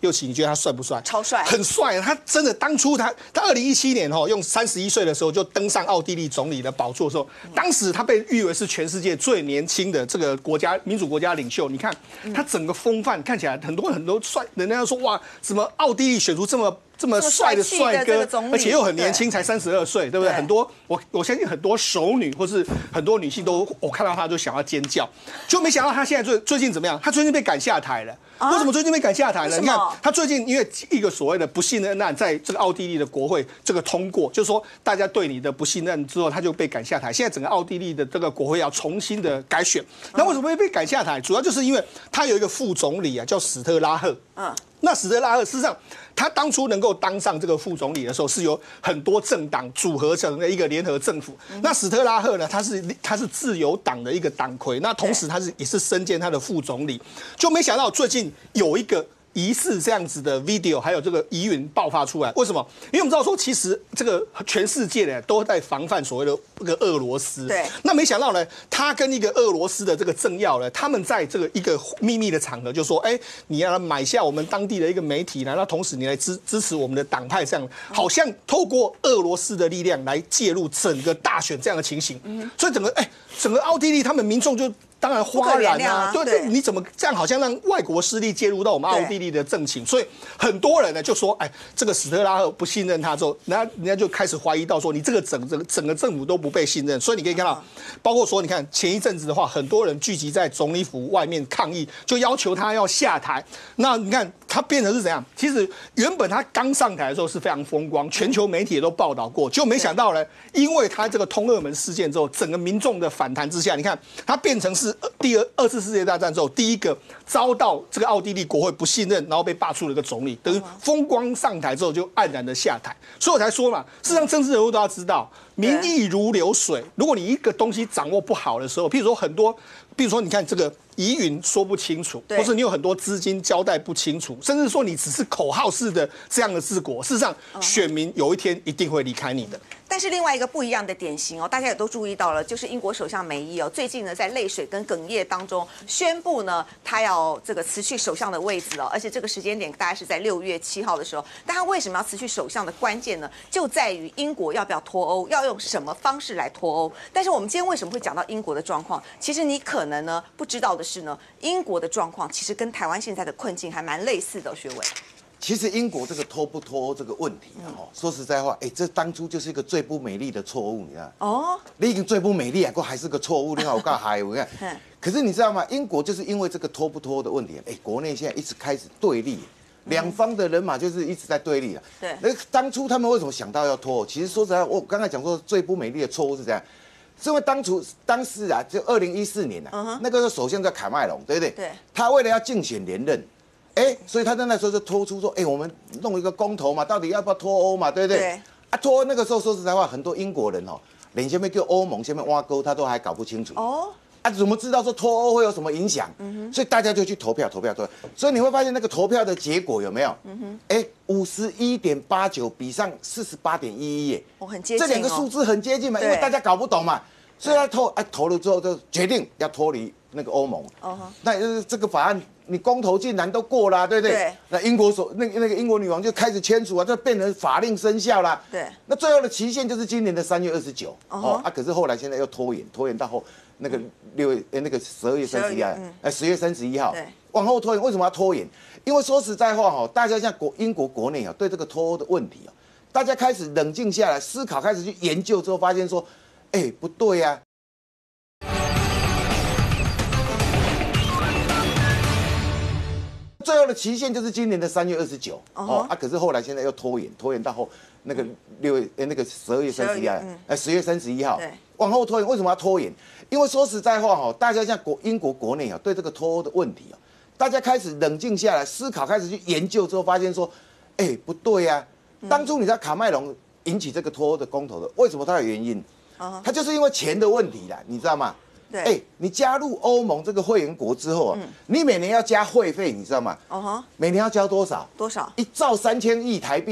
六七，你觉得他帅不帅？ 超帅， 很帅。他真的当初他他二零一七年哦，用三十一岁的时候就登上奥地利总理的宝座的时候，当时他被誉为是全世界最年轻的这个国家民主国家领袖。你看他整个风范看起来，很多很多帅，人家说哇，怎么奥地利选出这么。这么帅的帅哥，而且又很年轻，才三十二岁，对不对？很多我我相信很多熟女或是很多女性都，我看到他就想要尖叫，就没想到他现在最最近怎么样？他最近被赶下台了。啊、为什么最近被赶下台呢？你看他最近因为一个所谓的不信任案，在这个奥地利的国会这个通过，就是说大家对你的不信任之后，他就被赶下台。现在整个奥地利的这个国会要重新的改选。那为什么会被赶下台？主要就是因为他有一个副总理啊，叫史特拉赫。嗯。那史特拉赫事实上，他当初能够当上这个副总理的时候，是由很多政党组合成的一个联合政府。嗯、那史特拉赫呢，他是他是自由党的一个党魁，那同时他是也是身兼他的副总理，就没想到最近有一个。疑似这样子的 video， 还有这个疑云爆发出来，为什么？因为我们知道说，其实这个全世界呢都在防范所谓的这个俄罗斯。对。那没想到呢，他跟一个俄罗斯的这个政要呢，他们在这个一个秘密的场合就说，哎，你要买下我们当地的一个媒体呢，那同时你来支支持我们的党派，这样好像透过俄罗斯的力量来介入整个大选这样的情形。嗯。所以整个哎，整个奥地利他们民众就。当然哗然啊，对对，你怎么这样好像让外国势力介入到我们奥地利的政情？所以很多人呢就说，哎，这个史特拉赫不信任他之后，人家人家就开始怀疑到说，你这个整整整个政府都不被信任。所以你可以看到，包括说，你看前一阵子的话，很多人聚集在总理府外面抗议，就要求他要下台。那你看他变成是怎样？其实原本他刚上台的时候是非常风光，全球媒体也都报道过，就没想到呢，因为他这个通俄门事件之后，整个民众的反弹之下，你看他变成是。第二二次世界大战之后，第一个遭到这个奥地利国会不信任，然后被罢黜了一个总理，等于风光上台之后就黯然的下台。所以我才说嘛，事实上政治人物都要知道，民意如流水。如果你一个东西掌握不好的时候，譬如说很多，譬如说你看这个疑云说不清楚，或是你有很多资金交代不清楚，甚至说你只是口号式的这样的治国，事实上选民有一天一定会离开你的。 但是另外一个不一样的典型哦，大家也都注意到了，就是英国首相梅伊哦，最近呢在泪水跟哽咽当中宣布呢，他要这个辞去首相的位置哦，而且这个时间点大概是在六月七号的时候。但他为什么要辞去首相的关键呢，就在于英国要不要脱欧，要用什么方式来脱欧。但是我们今天为什么会讲到英国的状况？其实你可能呢不知道的是呢，英国的状况其实跟台湾现在的困境还蛮类似的，学伟。 其实英国这个脱不脱欧这个问题啊，哦，说实在话，哎，这当初就是一个最不美丽的错误，你看。哦。你已经最不美丽啊，过还是个错误，你看我刚还我看。可是你知道吗？英国就是因为这个脱不脱欧的问题，哎，国内现在一直开始对立，两方的人马就是一直在对立啊。对。那当初他们为什么想到要脱欧？其实说实在，我刚才讲说最不美丽的错误是怎样？是因为当初当时啊，就二零一四年啊， uh-huh. 那个时候首相叫卡麦隆，对不对？对。他为了要竞选连任。哎，所以他在那时候就拖出说，哎，我们弄一个公投嘛，到底要不要脱欧嘛，对不对？对。啊，脱那个时候说实在话，很多英国人哦，连下面叫欧盟下面挖沟，他都还搞不清楚。哦。啊，怎么知道说脱欧会有什么影响？嗯哼。所以大家就去投票，投票，投票。所以你会发现那个投票的结果有没有？嗯哼。哎，五十一点八九比上四十八点一一耶。哦，很接近哦。这两个数字很接近嘛，因为大家搞不懂嘛，所以他投啊投了之后就决定要脱离那个欧盟。哦。那这个法案。你公投竟然都过了，啊，对不对？对。那英国所那那个英国女王就开始签署啊，就变成法令生效啦。对。那最后的期限就是今年的三月二十九。哦。啊，可是后来现在又拖延，拖延到后那个六月呃那个十二月三十一号，呃十月三十一号。对。往后拖延，为什么要拖延？因为说实在话哈，大家现在国英国国内啊，对这个脱欧的问题啊，大家开始冷静下来思考，开始去研究之后，发现说，哎，不对呀，啊。最后的期限就是今年的三月二十九，哦啊，可是后来现在又拖延，拖延到后那个六月呃那个十二月三十一号，呃十月三十一号，往后拖延，为什么要拖延？因为说实在话哈，大家现在国英国国内啊，对这个脱欧的问题啊，大家开始冷静下来思考，开始去研究之后，发现说，哎，不对呀，啊，当初你知道卡麦隆引起这个脱欧的公投的，为什么它有原因？他就是因为钱的问题啦，你知道吗？哎，欸，你加入欧盟这个会员国之后啊，嗯，你每年要加会费，你知道吗？哦，每年要交多少？多少？一兆三千亿台币耶！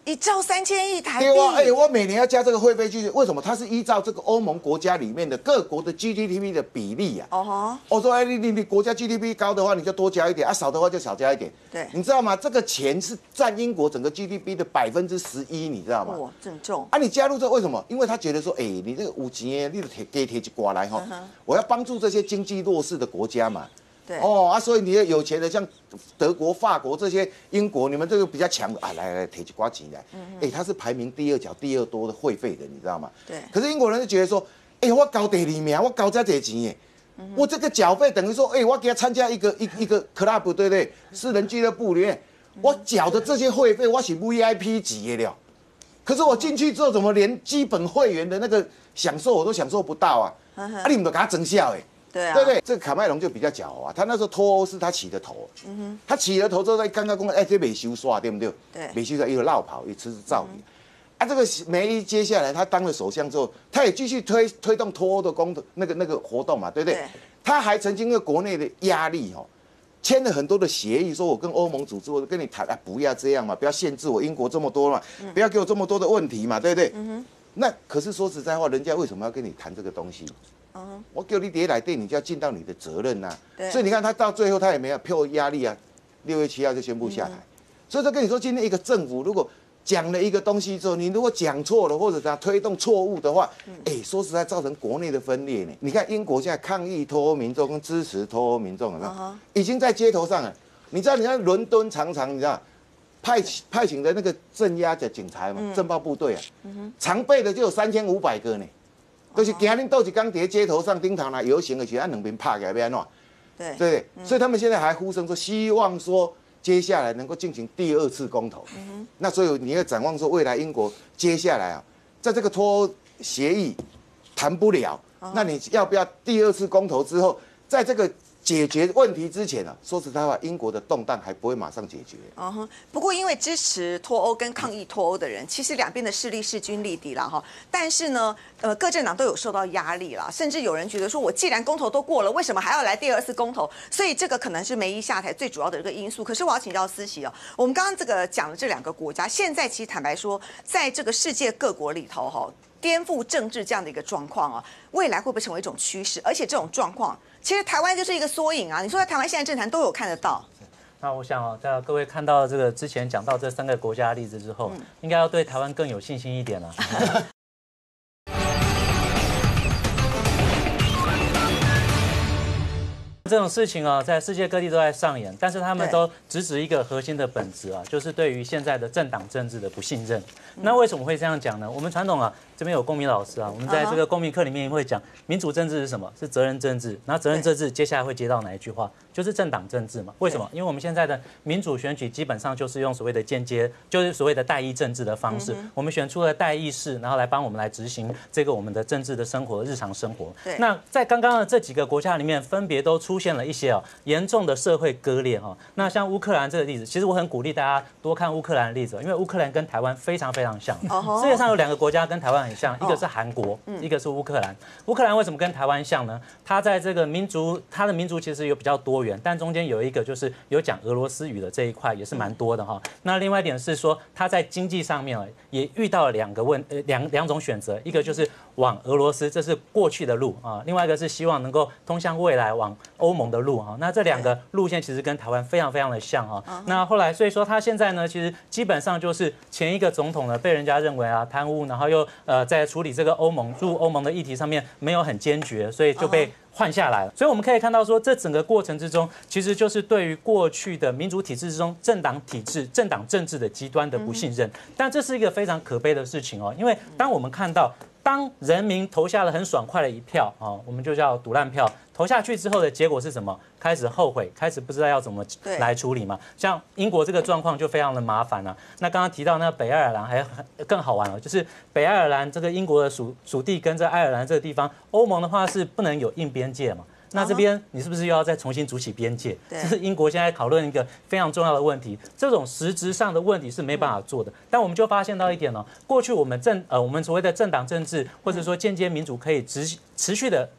一兆三千亿台币。 对啊，哎，我每年要加这个会费去，为什么？它是依照这个欧盟国家里面的各国的 G D P 的比例啊。哦吼。我说，哎，你你你国家 G D P 高的话，你就多加一点；啊，少的话就少加一点。 对。 你知道吗？这个钱是占英国整个 G D P 的百分之十一，你知道吗？ 哇，这么重。 啊，你加入这为什么？因为他觉得说，哎，你这个有钱，你就贴给贴一挂来哈，我要帮助这些经济弱势的国家嘛。 对哦啊，所以你有钱的，像德国、法国这些，英国，你们这个比较强的啊，来来提起瓜钱来。嗯哎，它是排名第二缴第二多的会费的，你知道吗？ 对。 可是英国人就觉得说，哎，我交第二名，我交这多钱耶，嗯、我这个缴费等于说，哎，我给他参加一个一一个 club， 对不对？私人俱乐部里面，我缴的这些会费，我是 V I P 级的了。可是我进去之后，怎么连基本会员的那个享受我都享受不到啊？嗯、啊，你们都给他增效哎。 对啊， 对不对？这个卡麦隆就比较狡猾，他那时候脱欧是他起的头，嗯哼，他起了头之后，他刚刚讲，哎，这没修刷，对不对？ 对， 没修刷又绕跑，又迟迟造你。啊，这个梅伊接下来他当了首相之后，他也继续推推动脱欧的公那个那个活动嘛，对不对？对他还曾经因为国内的压力哦，签了很多的协议，说我跟欧盟组织，我跟你谈啊，不要这样嘛，不要限制我英国这么多嘛，嗯、不要给我这么多的问题嘛，对不对？嗯哼。那可是说实在话，人家为什么要跟你谈这个东西？Uh-huh. 我叫你爹来对，你就要尽到你的责任呐、啊。所以你看他到最后他也没有票压力啊，六月七号就宣布下台。嗯、所以他跟你说，今天一个政府如果讲了一个东西之后，你如果讲错了或者他推动错误的话，哎、嗯，说实在造成国内的分裂呢。你看英国现在抗议脱欧民众跟支持脱欧民众有没有？ Uh-huh. 已经在街头上了。你知道，你看伦敦常常你知道派派遣的那个镇压的警察嘛，嗯、镇暴部队啊，嗯、常备的就有三千五百个呢。就是今天斗起刚在街头上顶头来游行的时候，按两边拍起来要安怎？对对对，嗯、所以他们现在还呼声说，希望说接下来能够进行第二次公投。嗯、那所以你要展望说，未来英国接下来啊，在这个脱欧协议谈不了，哦、那你要不要第二次公投之后，在这个解决问题之前啊，说实在话，英国的动荡还不会马上解决。 嗯哼，不过因为支持脱欧跟抗议脱欧的人，其实两边的势力势均力敌啦哈。但是呢，呃，各政党都有受到压力啦，甚至有人觉得说，我既然公投都过了，为什么还要来第二次公投？所以这个可能是梅伊下台最主要的一个因素。可是我要请教思琪哦，我们刚刚这个讲的这两个国家，现在其实坦白说，在这个世界各国里头哈，颠覆政治这样的一个状况啊，未来会不会成为一种趋势？而且这种状况。其实台湾就是一个缩影啊！你说在台湾现在政坛都有看得到。 那我想哦，在各位看到这个之前讲到这三个国家的例子之后，嗯、应该要对台湾更有信心一点了。这种事情啊，在世界各地都在上演，但是他们都直指一个核心的本质啊，就是对于现在的政党政治的不信任。那为什么会这样讲呢？我们传统啊，这边有公民老师啊，我们在这个公民课里面会讲，民主政治是什么？是责任政治。然后责任政治接下来会接到哪一句话？就是政党政治嘛。为什么？因为我们现在的民主选举基本上就是用所谓的间接，就是所谓的代议政治的方式，我们选出了代议士，然后来帮我们来执行这个我们的政治的生活、日常生活。那在刚刚的这几个国家里面，分别都出现了一些哦严重的社会割裂哈。那像乌克兰这个例子，其实我很鼓励大家多看乌克兰的例子，因为乌克兰跟台湾非常非常像。世界上有两个国家跟台湾很像，一个是韩国，一个是乌克兰。乌克兰为什么跟台湾像呢？它在这个民族，它的民族其实有比较多元，但中间有一个就是有讲俄罗斯语的这一块也是蛮多的哈。那另外一点是说，它在经济上面也遇到了两个问呃两两种选择，一个就是往俄罗斯，这是过去的路啊；另外一个是希望能够通向未来往欧盟的路哈。那这两个路线其实跟台湾非常非常的像哈。那后来所以说他现在呢，其实基本上就是前一个总统呢被人家认为啊贪污，然后又呃在处理这个欧盟入欧盟的议题上面没有很坚决，所以就被换下来了。所以我们可以看到说，这整个过程之中，其实就是对于过去的民主体制之中政党体制、政党政治的极端的不信任。但这是一个非常可悲的事情哦，因为当我们看到当人民投下了很爽快的一票啊，我们就叫赌烂票。投下去之后的结果是什么？开始后悔，开始不知道要怎么来处理嘛。像英国这个状况就非常的麻烦了、啊。那刚刚提到那北爱尔兰还更好玩了，就是北爱尔兰这个英国的属属地跟这爱尔兰这个地方，欧盟的话是不能有硬边界嘛。那这边你是不是又要再重新筑起边界？这是英国现在讨论一个非常重要的问题。这种实质上的问题是没办法做的。但我们就发现到一点呢、哦，过去我们政呃我们所谓的政党政治或者说间接民主可以持持续的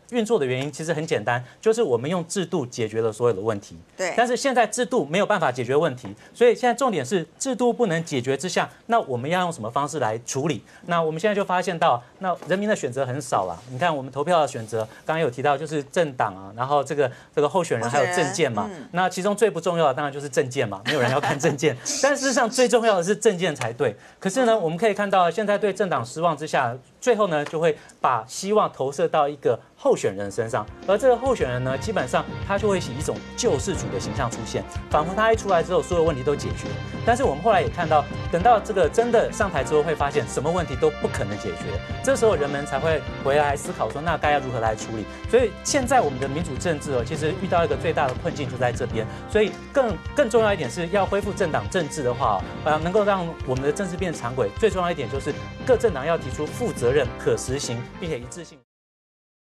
运作的原因其实很简单，就是我们用制度解决了所有的问题。 对。 但是现在制度没有办法解决问题，所以现在重点是制度不能解决之下，那我们要用什么方式来处理？那我们现在就发现到，那人民的选择很少了。你看我们投票的选择，刚刚有提到就是政党啊，然后这个这个候选人还有政见嘛。嗯、那其中最不重要的当然就是政见嘛，没有人要看政见。但事实上最重要的是政见才对。可是呢，我们可以看到现在对政党失望之下，最后呢就会把希望投射到一个候选人身上，而这个候选人呢，基本上他就会以一种救世主的形象出现，仿佛他一出来之后，所有问题都解决。但是我们后来也看到，等到这个真的上台之后，会发现什么问题都不可能解决。这时候人们才会回来思考说，那该要如何来处理？所以现在我们的民主政治哦，其实遇到一个最大的困境就在这边。所以更更重要一点是要恢复政党政治的话，呃，能够让我们的政治变常轨，最重要一点就是各政党要提出负责任、可实行并且一致性。